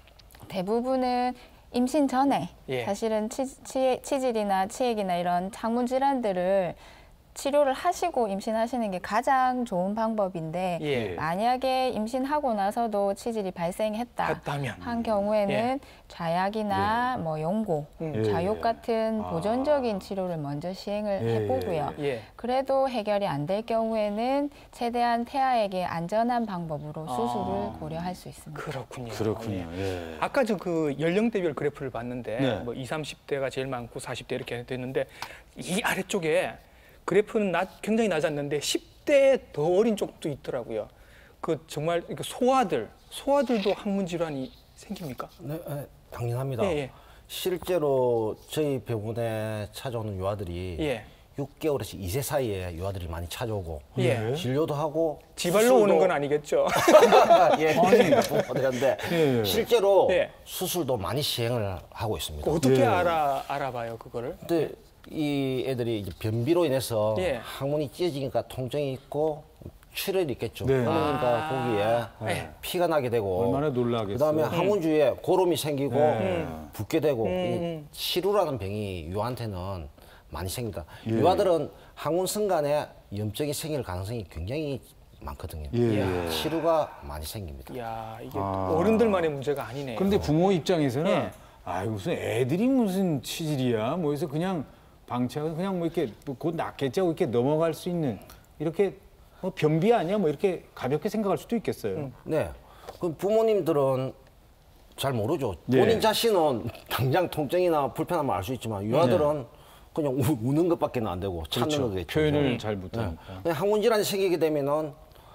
S5: 대부분은 임신 전에
S4: 예.
S5: 사실은 치, 치, 치질이나 치액이나 이런 항문 질환들을 치료를 하시고 임신하시는 게 가장 좋은 방법인데
S4: 예.
S5: 만약에 임신하고 나서도 치질이 발생했다
S4: 했다면.
S5: 한 경우에는
S4: 예.
S5: 좌약이나 뭐 용고,
S4: 음.
S3: 예.
S5: 좌욕 같은
S3: 아.
S5: 보존적인 치료를 먼저 시행을
S3: 예.
S5: 해보고요.
S4: 예.
S5: 그래도 해결이 안 될 경우에는 최대한 태아에게 안전한 방법으로 수술을 고려할 수 있습니다.
S4: 그렇군요.
S3: 그렇군요.
S4: 예.
S3: 예.
S4: 아까 저 그 연령대별 그래프를 봤는데
S3: 네.
S4: 뭐 이십, 삼십 대가 제일 많고 사십 대 이렇게 됐는데 이 아래쪽에 그래프는 낮, 굉장히 낮았는데 십 대 더 어린 쪽도 있더라고요. 그 정말 그 소아들, 소아들도 항문 질환이 생깁니까?
S2: 네, 네, 당연합니다.
S4: 예, 예.
S2: 실제로 저희 병원에 찾아오는 유아들이
S4: 예.
S2: 육 개월에서 이 세 사이에 유아들이 많이 찾아오고
S4: 예.
S2: 진료도 하고
S4: 지발로 오는 건 아니겠죠?
S2: 예, 그런데
S3: 예, 예.
S2: 실제로
S4: 예.
S2: 수술도 많이 시행을 하고 있습니다.
S4: 어떻게
S3: 예.
S4: 알아 알아봐요 그거를?
S2: 근데 이 애들이 이제 변비로 인해서
S4: 예.
S2: 항문이 찢어지니까 통증이 있고 출혈이 있겠죠.
S3: 네.
S2: 그러니까
S4: 아.
S2: 거기에
S4: 네.
S2: 피가 나게 되고
S3: 얼마나 놀라겠어요.
S2: 그다음에 항문 주위에 고름이 생기고
S3: 네.
S2: 붓게 되고
S4: 음.
S2: 이 치루라는 병이 유아한테는 많이 생깁니다.
S3: 예.
S2: 유아들은 항문 성간에 염증이 생길 가능성이 굉장히 많거든요.
S3: 예.
S2: 치루가 많이 생깁니다.
S4: 야 이게
S3: 아.
S4: 어른들만의 문제가 아니네요.
S3: 그런데 부모 입장에서는
S4: 예.
S3: 아 무슨 애들이 무슨 치질이야 뭐 해서 그냥 방치하고 그냥 뭐 이렇게 뭐 곧 낫겠지 하고 이렇게 넘어갈 수 있는 이렇게 뭐 변비 아니야 뭐 이렇게 가볍게 생각할 수도 있겠어요.
S4: 음.
S2: 네. 그럼 부모님들은 잘 모르죠.
S3: 예.
S2: 본인 자신은 당장 통증이나 불편함을 알 수 있지만 유아들은 그냥 우, 우는 것밖에 안 되고 찾는
S3: 그렇죠.
S2: 거겠죠.
S3: 표현을 잘
S2: 네.
S3: 못하니까.
S2: 그냥 항문 질환이 생기게 되면은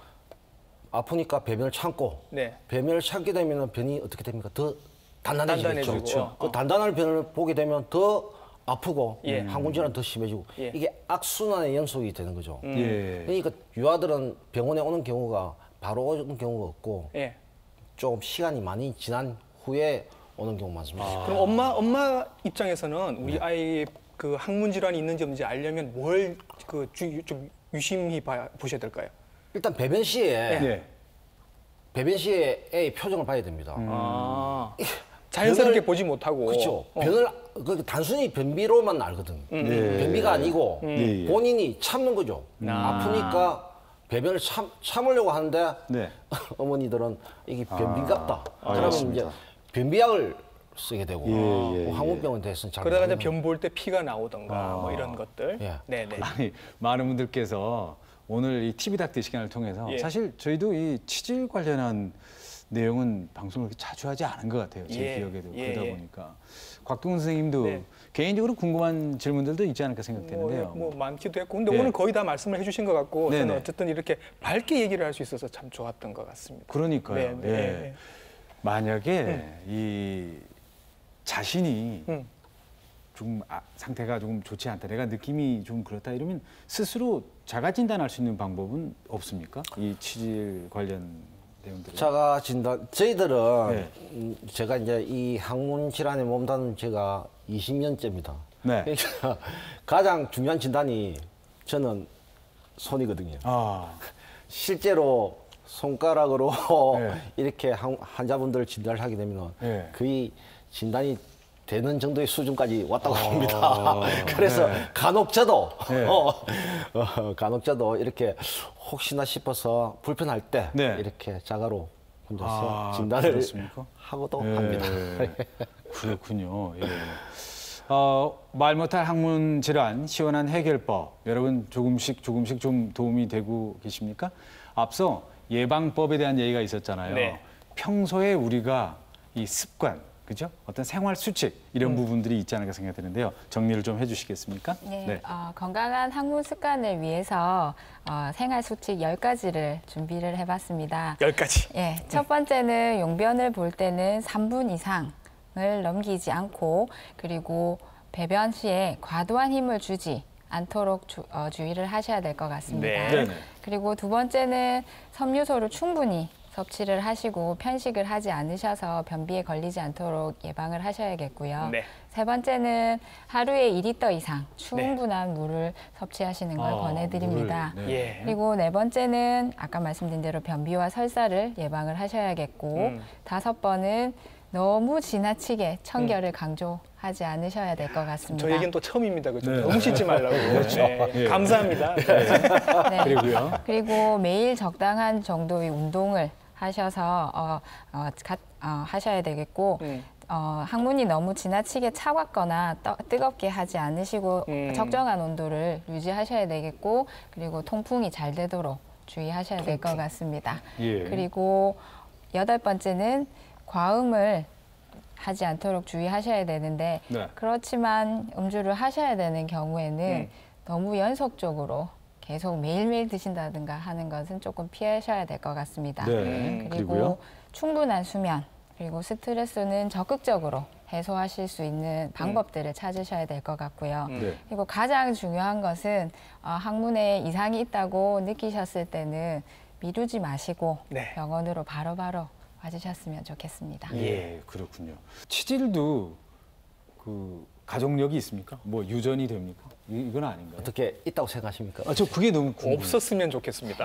S2: 아프니까 배변을 참고
S4: 네.
S2: 배변을 참게 되면은 변이 어떻게 됩니까? 더 단단해지겠죠.
S4: 단단해지고. 어.
S2: 그 단단한 변을 보게 되면 더 아프고
S4: 예.
S2: 항문 질환 더 심해지고
S4: 예.
S2: 이게 악순환의 연속이 되는 거죠.
S3: 예.
S2: 그러니까 유아들은 병원에 오는 경우가 바로 오는 경우가 없고
S4: 예.
S2: 조금 시간이 많이 지난 후에 오는 경우 많습니다.
S4: 그럼 엄마 엄마 입장에서는 우리 아이의 그 항문 질환이 있는지 없는지 알려면 뭘 그 좀 유심히 봐, 보셔야 될까요?
S2: 일단 배변 시에
S3: 예.
S2: 배변 시에 애의 표정을 봐야 됩니다.
S4: 아, 자연스럽게
S2: 변을-
S4: 보지 못하고.
S2: 그렇죠.
S4: 어.
S2: 변을 그 단순히 변비로만 알거든.
S3: 네.
S2: 변비가 아니고
S3: 예, 예.
S2: 본인이 참는 거죠.
S4: 아.
S2: 아프니까 배변을 참 참으려고 하는데
S3: 네.
S2: 어머니들은 이게 변비같다.
S3: 아,
S2: 그러면
S3: 알겠습니다.
S2: 이제 변비약을 쓰게 되고
S3: 예, 예,
S2: 뭐 항문병원 대해서는 잘
S4: 그러다가 이제
S2: 모르는
S4: 변 볼 때 피가 나오던가
S3: 아.
S4: 뭐 이런 것들.
S2: 예.
S4: 네네.
S3: 아니 많은 분들께서 오늘 이 티비 닥터 시간을 통해서
S4: 예.
S3: 사실 저희도 이 치질 관련한 내용은 방송을 그렇게 자주 하지 않은 것 같아요. 제
S4: 예.
S3: 기억에도.
S4: 예,
S3: 그러다
S4: 예.
S3: 보니까. 곽동훈 선생님도
S4: 네.
S3: 개인적으로 궁금한 질문들도 있지 않을까 생각되는데요.
S4: 뭐, 뭐 많기도 했고, 근데
S3: 예.
S4: 오늘 거의 다 말씀을 해주신 것 같고, 저는
S3: 네네.
S4: 어쨌든 이렇게 밝게 얘기를 할 수 있어서 참 좋았던 것 같습니다.
S3: 그러니까요.
S4: 네, 네,
S3: 예.
S4: 네.
S3: 만약에 이 자신이
S4: 음.
S3: 좀 아, 상태가 조금 좋지 않다, 내가 느낌이 좀 그렇다 이러면 스스로 자가 진단할 수 있는 방법은 없습니까? 이 치질 관련 내용들.
S2: 자가 진단 저희들은
S3: 네.
S2: 음, 제가 이제 이 항문 질환에 몸담은 제가 이십 년째입니다.
S3: 네.
S2: 그러니까 가장 중요한 진단이 저는 손이거든요.
S3: 아,
S2: 실제로 손가락으로
S3: 네.
S2: 이렇게 한- 환자분들 진단을 하게 되면
S3: 네.
S2: 거의 진단이 되는 정도의 수준까지 왔다고 봅니다. 그래서
S3: 네.
S2: 간혹 저도
S3: 네.
S2: 어, 어, 간혹 저도 이렇게 혹시나 싶어서 불편할 때
S3: 네.
S2: 이렇게 자가로 혼자서
S3: 아,
S2: 진단을
S3: 그렇습니까?
S2: 하고도
S3: 예,
S2: 합니다.
S3: 그렇군요. 예. 어, 말 못할 항문 질환 시원한 해결법 여러분 조금씩 조금씩 좀 도움이 되고 계십니까? 앞서 예방법에 대한 얘기가 있었잖아요.
S4: 네.
S3: 평소에 우리가 이 습관, 그죠? 어떤 생활 수칙 이런 부분들이 있지 않을까 생각되는데요. 정리를 좀 해주시겠습니까?
S5: 네, 어, 건강한 항문 습관을 위해서 어, 생활 수칙 열 가지를 준비를 해봤습니다.
S4: 열 가지.
S5: 예, 첫 번째는 용변을 볼 때는 삼 분 이상을 넘기지 않고 그리고 배변 시에 과도한 힘을 주지 않도록 주, 어, 주의를 하셔야 될 것 같습니다.
S4: 네.
S3: 네네.
S5: 그리고 두 번째는 섬유소를 충분히 섭취를 하시고 편식을 하지 않으셔서 변비에 걸리지 않도록 예방을 하셔야겠고요.
S4: 네.
S5: 세 번째는 하루에 이 리터 이상 충분한 물을 섭취하시는 걸
S3: 아,
S5: 권해드립니다.
S3: 물을, 네.
S4: 예.
S5: 그리고 네 번째는 아까 말씀드린 대로 변비와 설사를 예방을 하셔야겠고
S4: 음.
S5: 다섯 번은 너무 지나치게 청결을 강조하지 않으셔야 될 것 같습니다.
S4: 저에겐 또 처음입니다. 그죠?
S3: 네.
S4: 너무 씻지 말라고.
S3: 그렇죠.
S4: 네.
S3: 예.
S4: 감사합니다. 네.
S5: 네.
S3: 그리고요.
S5: 그리고 매일 적당한 정도의 운동을 하셔서 어, 어, 가, 어, 하셔야 되겠고
S4: 음.
S5: 어, 항문이 너무 지나치게 차갑거나 떠, 뜨겁게 하지 않으시고
S4: 음.
S5: 적정한 온도를 유지하셔야 되겠고 그리고 통풍이 잘 되도록 주의하셔야 될 것 같습니다.
S3: 예.
S5: 그리고 여덟 번째는 과음을 하지 않도록 주의하셔야 되는데
S3: 네.
S5: 그렇지만 음주를 하셔야 되는 경우에는
S4: 음.
S5: 너무 연속적으로 계속 매일매일 드신다든가 하는 것은 조금 피하셔야 될 것 같습니다.
S3: 네.
S5: 그리고
S3: 그리고요.
S5: 충분한 수면 그리고 스트레스는 적극적으로 해소하실 수 있는 방법들을 찾으셔야 될 것 같고요.
S3: 네.
S5: 그리고 가장 중요한 것은 어, 항문에 이상이 있다고 느끼셨을 때는 미루지 마시고
S4: 네.
S5: 병원으로 바로바로 와주셨으면 좋겠습니다.
S3: 예, 그렇군요. 치질도 그 가족력이 있습니까? 뭐 유전이 됩니까? 이- 이건 아닌가요?
S2: 어떻게 있다고 생각하십니까?
S3: 아, 저 그게 너무 궁금해요.
S4: 없었으면 좋겠습니다.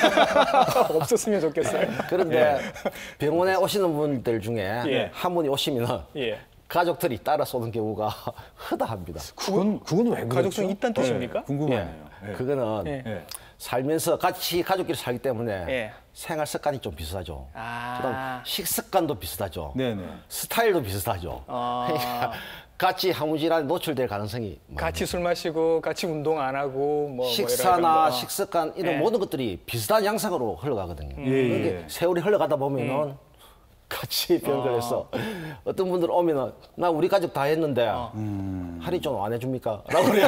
S4: 없었으면 좋겠어요.
S2: 그런데 병원에 오시는 분들 중에
S4: 예.
S2: 한 분이 오시면
S4: 예.
S2: 가족들이 따라 쏘는 경우가 허다합니다.
S3: 그건 그건 왜 그렇죠?
S4: 가족성이 있다는 뜻입니까?
S3: 네, 궁금하네요.
S2: 예.
S3: 예.
S2: 그거는
S4: 예.
S3: 예.
S2: 살면서 같이 가족끼리 살기 때문에
S4: 예.
S2: 생활 습관이 좀 비슷하죠.
S4: 아.
S2: 그다음 식습관도 비슷하죠.
S3: 네네.
S2: 스타일도 비슷하죠.
S4: 아.
S2: 그러니까 같이 항문 질환에 노출될 가능성이 많아요.
S4: 같이 술 마시고 같이 운동 안 하고 뭐
S2: 식사나
S4: 뭐 이런 거.
S2: 식습관 이런
S4: 예.
S2: 모든 것들이 비슷한 양상으로 흘러가거든요.
S3: 예,
S2: 그런데
S3: 예.
S2: 세월이 흘러가다 보면은 같이 병원에서 어떤 분들 오면은 나 우리 가족 다 했는데 할인 좀 안 해줍니까? 라고 그래요.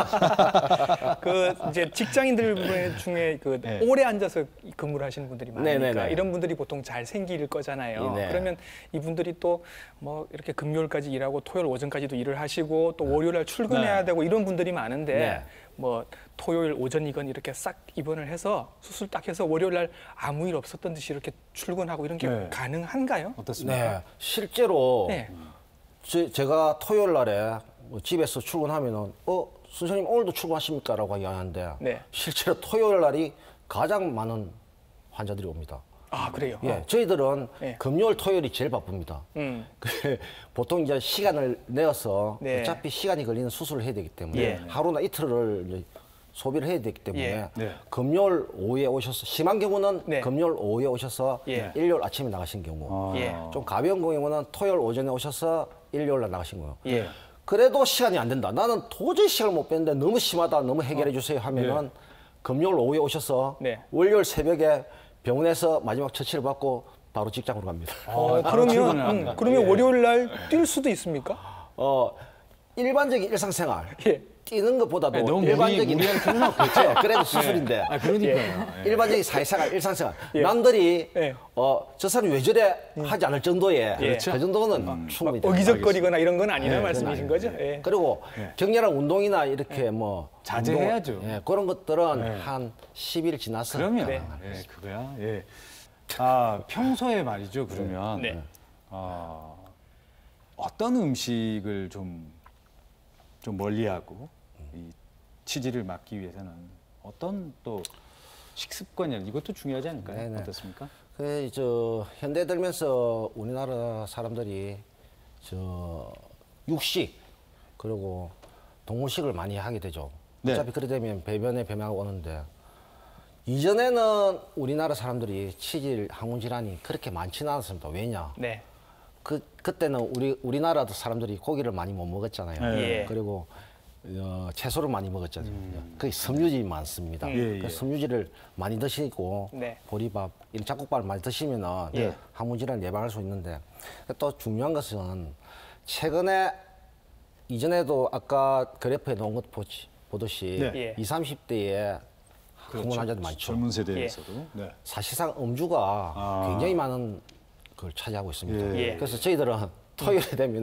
S4: 그 이제 직장인들 중에 그
S3: 네.
S4: 오래 앉아서 근무를 하시는 분들이 많으니까
S2: 네네네.
S4: 이런 분들이 보통 잘 생길 거잖아요.
S2: 네.
S4: 그러면 이분들이 또 뭐 이렇게 금요일까지 일하고 토요일 오전까지도 일을 하시고 또 월요일 날 출근해야
S3: 네.
S4: 되고 이런 분들이 많은데
S2: 네.
S4: 뭐 토요일 오전이건 이렇게 싹 입원을 해서 수술 딱 해서 월요일 날 아무 일 없었던 듯이 이렇게 출근하고 이런 게
S3: 네.
S4: 가능한가요?
S3: 어떻습니까?
S2: 네, 실제로
S4: 네.
S2: 제, 제가 토요일 날에 뭐 집에서 출근하면은 어 선생님 오늘도 출근하십니까? 라고 이야기하는데
S4: 네.
S2: 실제로 토요일 날이 가장 많은 환자들이 옵니다.
S4: 아 그래요?
S2: 예, 저희들은
S4: 네.
S2: 금요일, 토요일이 제일 바쁩니다.
S4: 음.
S2: 그 보통 이제 시간을 내어서
S4: 네.
S2: 어차피 시간이 걸리는 수술을 해야 되기 때문에
S4: 예.
S2: 하루나 이틀을 이제 소비를 해야 되기 때문에
S4: 예.
S3: 네.
S2: 금요일 오후에 오셔서 심한 경우는
S4: 네.
S2: 금요일 오후에 오셔서
S4: 예.
S2: 일요일 아침에 나가신 경우
S3: 아.
S4: 예.
S2: 좀 가벼운 경우는 토요일 오전에 오셔서 일요일 날 나가신 거예요.
S4: 예.
S2: 그래도 시간이 안 된다. 나는 도저히 시간을 못 빼는데 너무 심하다. 너무 해결해 주세요 하면은 금요일 오후에 오셔서
S4: 네.
S2: 월요일 새벽에 병원에서 마지막 처치를 받고 바로 직장으로 갑니다.
S4: 어,
S3: 바로 출근을
S4: 그러면
S3: 합니다.
S4: 음, 그러면
S3: 예.
S4: 월요일 날 뛸 수도 있습니까?
S2: 어, 일반적인 일상생활
S4: 예.
S2: 뛰는 것보다도
S3: 네, 너무 무리-
S2: 일반적인
S3: 무리할 필요는 없겠죠.
S2: 그렇죠. 그래도 수술인데
S3: 아, 그러니까요. 예.
S2: 일반적인 사회생활, 일상생활
S4: 예.
S2: 남들이
S4: 예.
S2: 어, 저 사람이 왜 저래 하지 않을 정도의
S4: 그렇죠.
S2: 그 정도는 충분히 됩니다.
S4: 어기적거리거나 이런 건 아니라
S3: 네,
S4: 말씀이신 거죠? 예.
S2: 그리고 격렬한 운동이나 이렇게 뭐
S3: 자제해야죠.
S2: 운동, 예, 그런 것들은
S3: 네.
S2: 한 십 일 지나서
S3: 그러면
S4: 네.
S3: 예, 그거야. 예. 아 평소에 말이죠. 그러면
S4: 네.
S3: 어, 어떤 음식을 좀, 좀 멀리하고 이 치질을 막기 위해서는 어떤 또 식습관이 이것도 중요하지 않을까요?
S2: 네네.
S3: 어떻습니까?
S2: 그 저 현대 들면서 우리나라 사람들이 저 육식 그리고 동물식을 많이 하게 되죠.
S3: 네.
S2: 어차피 그래 되면 배변에 배면하고 오는데 이전에는 우리나라 사람들이 치질 항문 질환이 그렇게 많지는 않았습니다. 왜냐?
S4: 네.
S2: 그 그때는 우리 우리나라 사람들이 고기를 많이 못 먹었잖아요.
S4: 예.
S2: 그리고 어, 채소를 많이 먹었잖아요. 거기 섬유질이 많습니다.
S3: 음. 예, 예.
S2: 그 섬유질을 많이 드시고
S4: 네.
S2: 보리밥, 이런 잡곡밥을 많이 드시면은
S4: 예.
S2: 항문 질환 예방할 수 있는데 또 중요한 것은 최근에 이전에도 아까 그래프에 놓은 것 보시, 보듯이
S3: 네.
S4: 예.
S2: 이십, 삼십 대에 항문 환자들 많죠.
S3: 젊은 세대에서도. 네.
S2: 사실상 음주가
S3: 아.
S2: 굉장히 많은 걸 차지하고 있습니다.
S4: 예.
S2: 그래서 저희들은 토요일에 되면은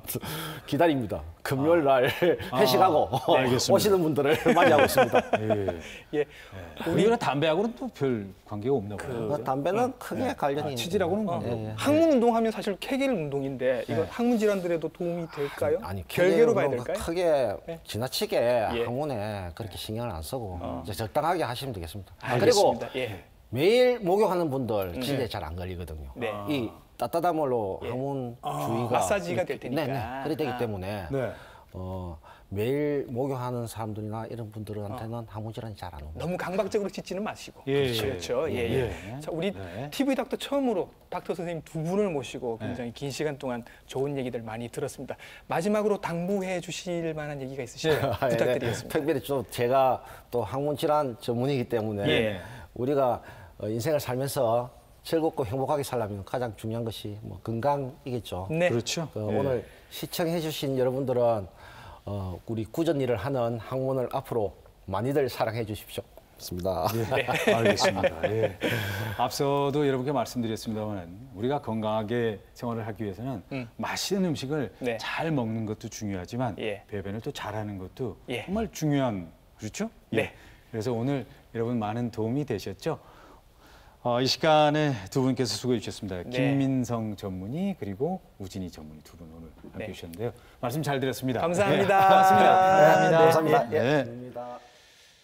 S2: 기다립니다. 금요일 날 회식하고
S3: 네, 알겠습니다.
S2: 오시는 분들을 맞이하고 있습니다.
S3: 예.
S4: 예.
S3: 우리가 담배하고는 또 별 관계가 없나 봐요.
S2: 그 담배는 크게 관련이
S3: 아, 치질하고는
S4: 어,
S3: 관계가 없
S4: 항문 운동하면 사실 케겔 운동인데 이거
S3: 네.
S4: 항문 질환들에도 도움이 될까요?
S2: 아니
S4: 별개로 봐야
S2: 운동
S4: 될까요?
S2: 크게
S4: 네.
S2: 지나치게
S4: 예.
S2: 항문에 그렇게 신경을 안 쓰고 이제 적당하게 하시면 되겠습니다. 그리고
S4: 알겠습니다. 예.
S2: 매일 목욕하는 분들 진짜 잘 안 걸리거든요.
S4: 네.
S2: 이 따뜻한 물로 항문 주위가
S4: 마사지가 될 테니까.
S2: 네, 네. 그래 되기
S4: 아.
S2: 때문에
S3: 네.
S2: 어, 매일 목욕하는 사람들이나 이런 분들한테는 항문 질환이 잘 안 옵니다.
S4: 너무 강박적으로 찢지는 마시고.
S3: 예,
S4: 그렇죠.
S3: 예.
S4: 그렇죠. 예, 예.
S3: 예.
S4: 자, 우리
S3: 네.
S4: 티비 닥터 처음으로 닥터 선생님 두 분을 모시고 굉장히 긴 시간 동안 좋은 얘기들 많이 들었습니다. 마지막으로 당부해 주실 만한 얘기가 있으시면
S2: 아, 예,
S4: 부탁드리겠습니다.
S2: 특별히 좀 제가 또 항문 질환 전문이기 때문에
S4: 예.
S2: 우리가 어, 인생을 살면서 즐겁고 행복하게 살려면 가장 중요한 것이 뭐 건강이겠죠.
S4: 네.
S3: 그렇죠.
S2: 그
S3: 예.
S2: 오늘 시청해주신 여러분들은 어, 우리 구전 일을 하는 항문을 앞으로 많이들 사랑해 주십시오. 좋습니다.
S3: 네. 알겠습니다. 예. 앞서도 여러분께 말씀드렸습니다만 우리가 건강하게 생활을 하기 위해서는
S4: 음.
S3: 맛있는 음식을
S4: 네.
S3: 잘 먹는 것도 중요하지만
S4: 예.
S3: 배변을 또 잘하는 것도
S4: 예.
S3: 정말 중요한 그렇죠? 예.
S4: 네.
S3: 그래서 오늘 여러분 많은 도움이 되셨죠? 어, 이 시간에 두 분께서 수고해 주셨습니다.
S4: 네.
S3: 김민성 전문의 그리고 우진희 전문의 두 분 오늘 함께
S4: 네.
S3: 해주셨는데요. 말씀 잘 들었습니다.
S4: 감사합니다.
S3: 네, 고맙습니다.
S2: 네, 감사합니다.
S3: 네.
S2: 예, 감사합니다.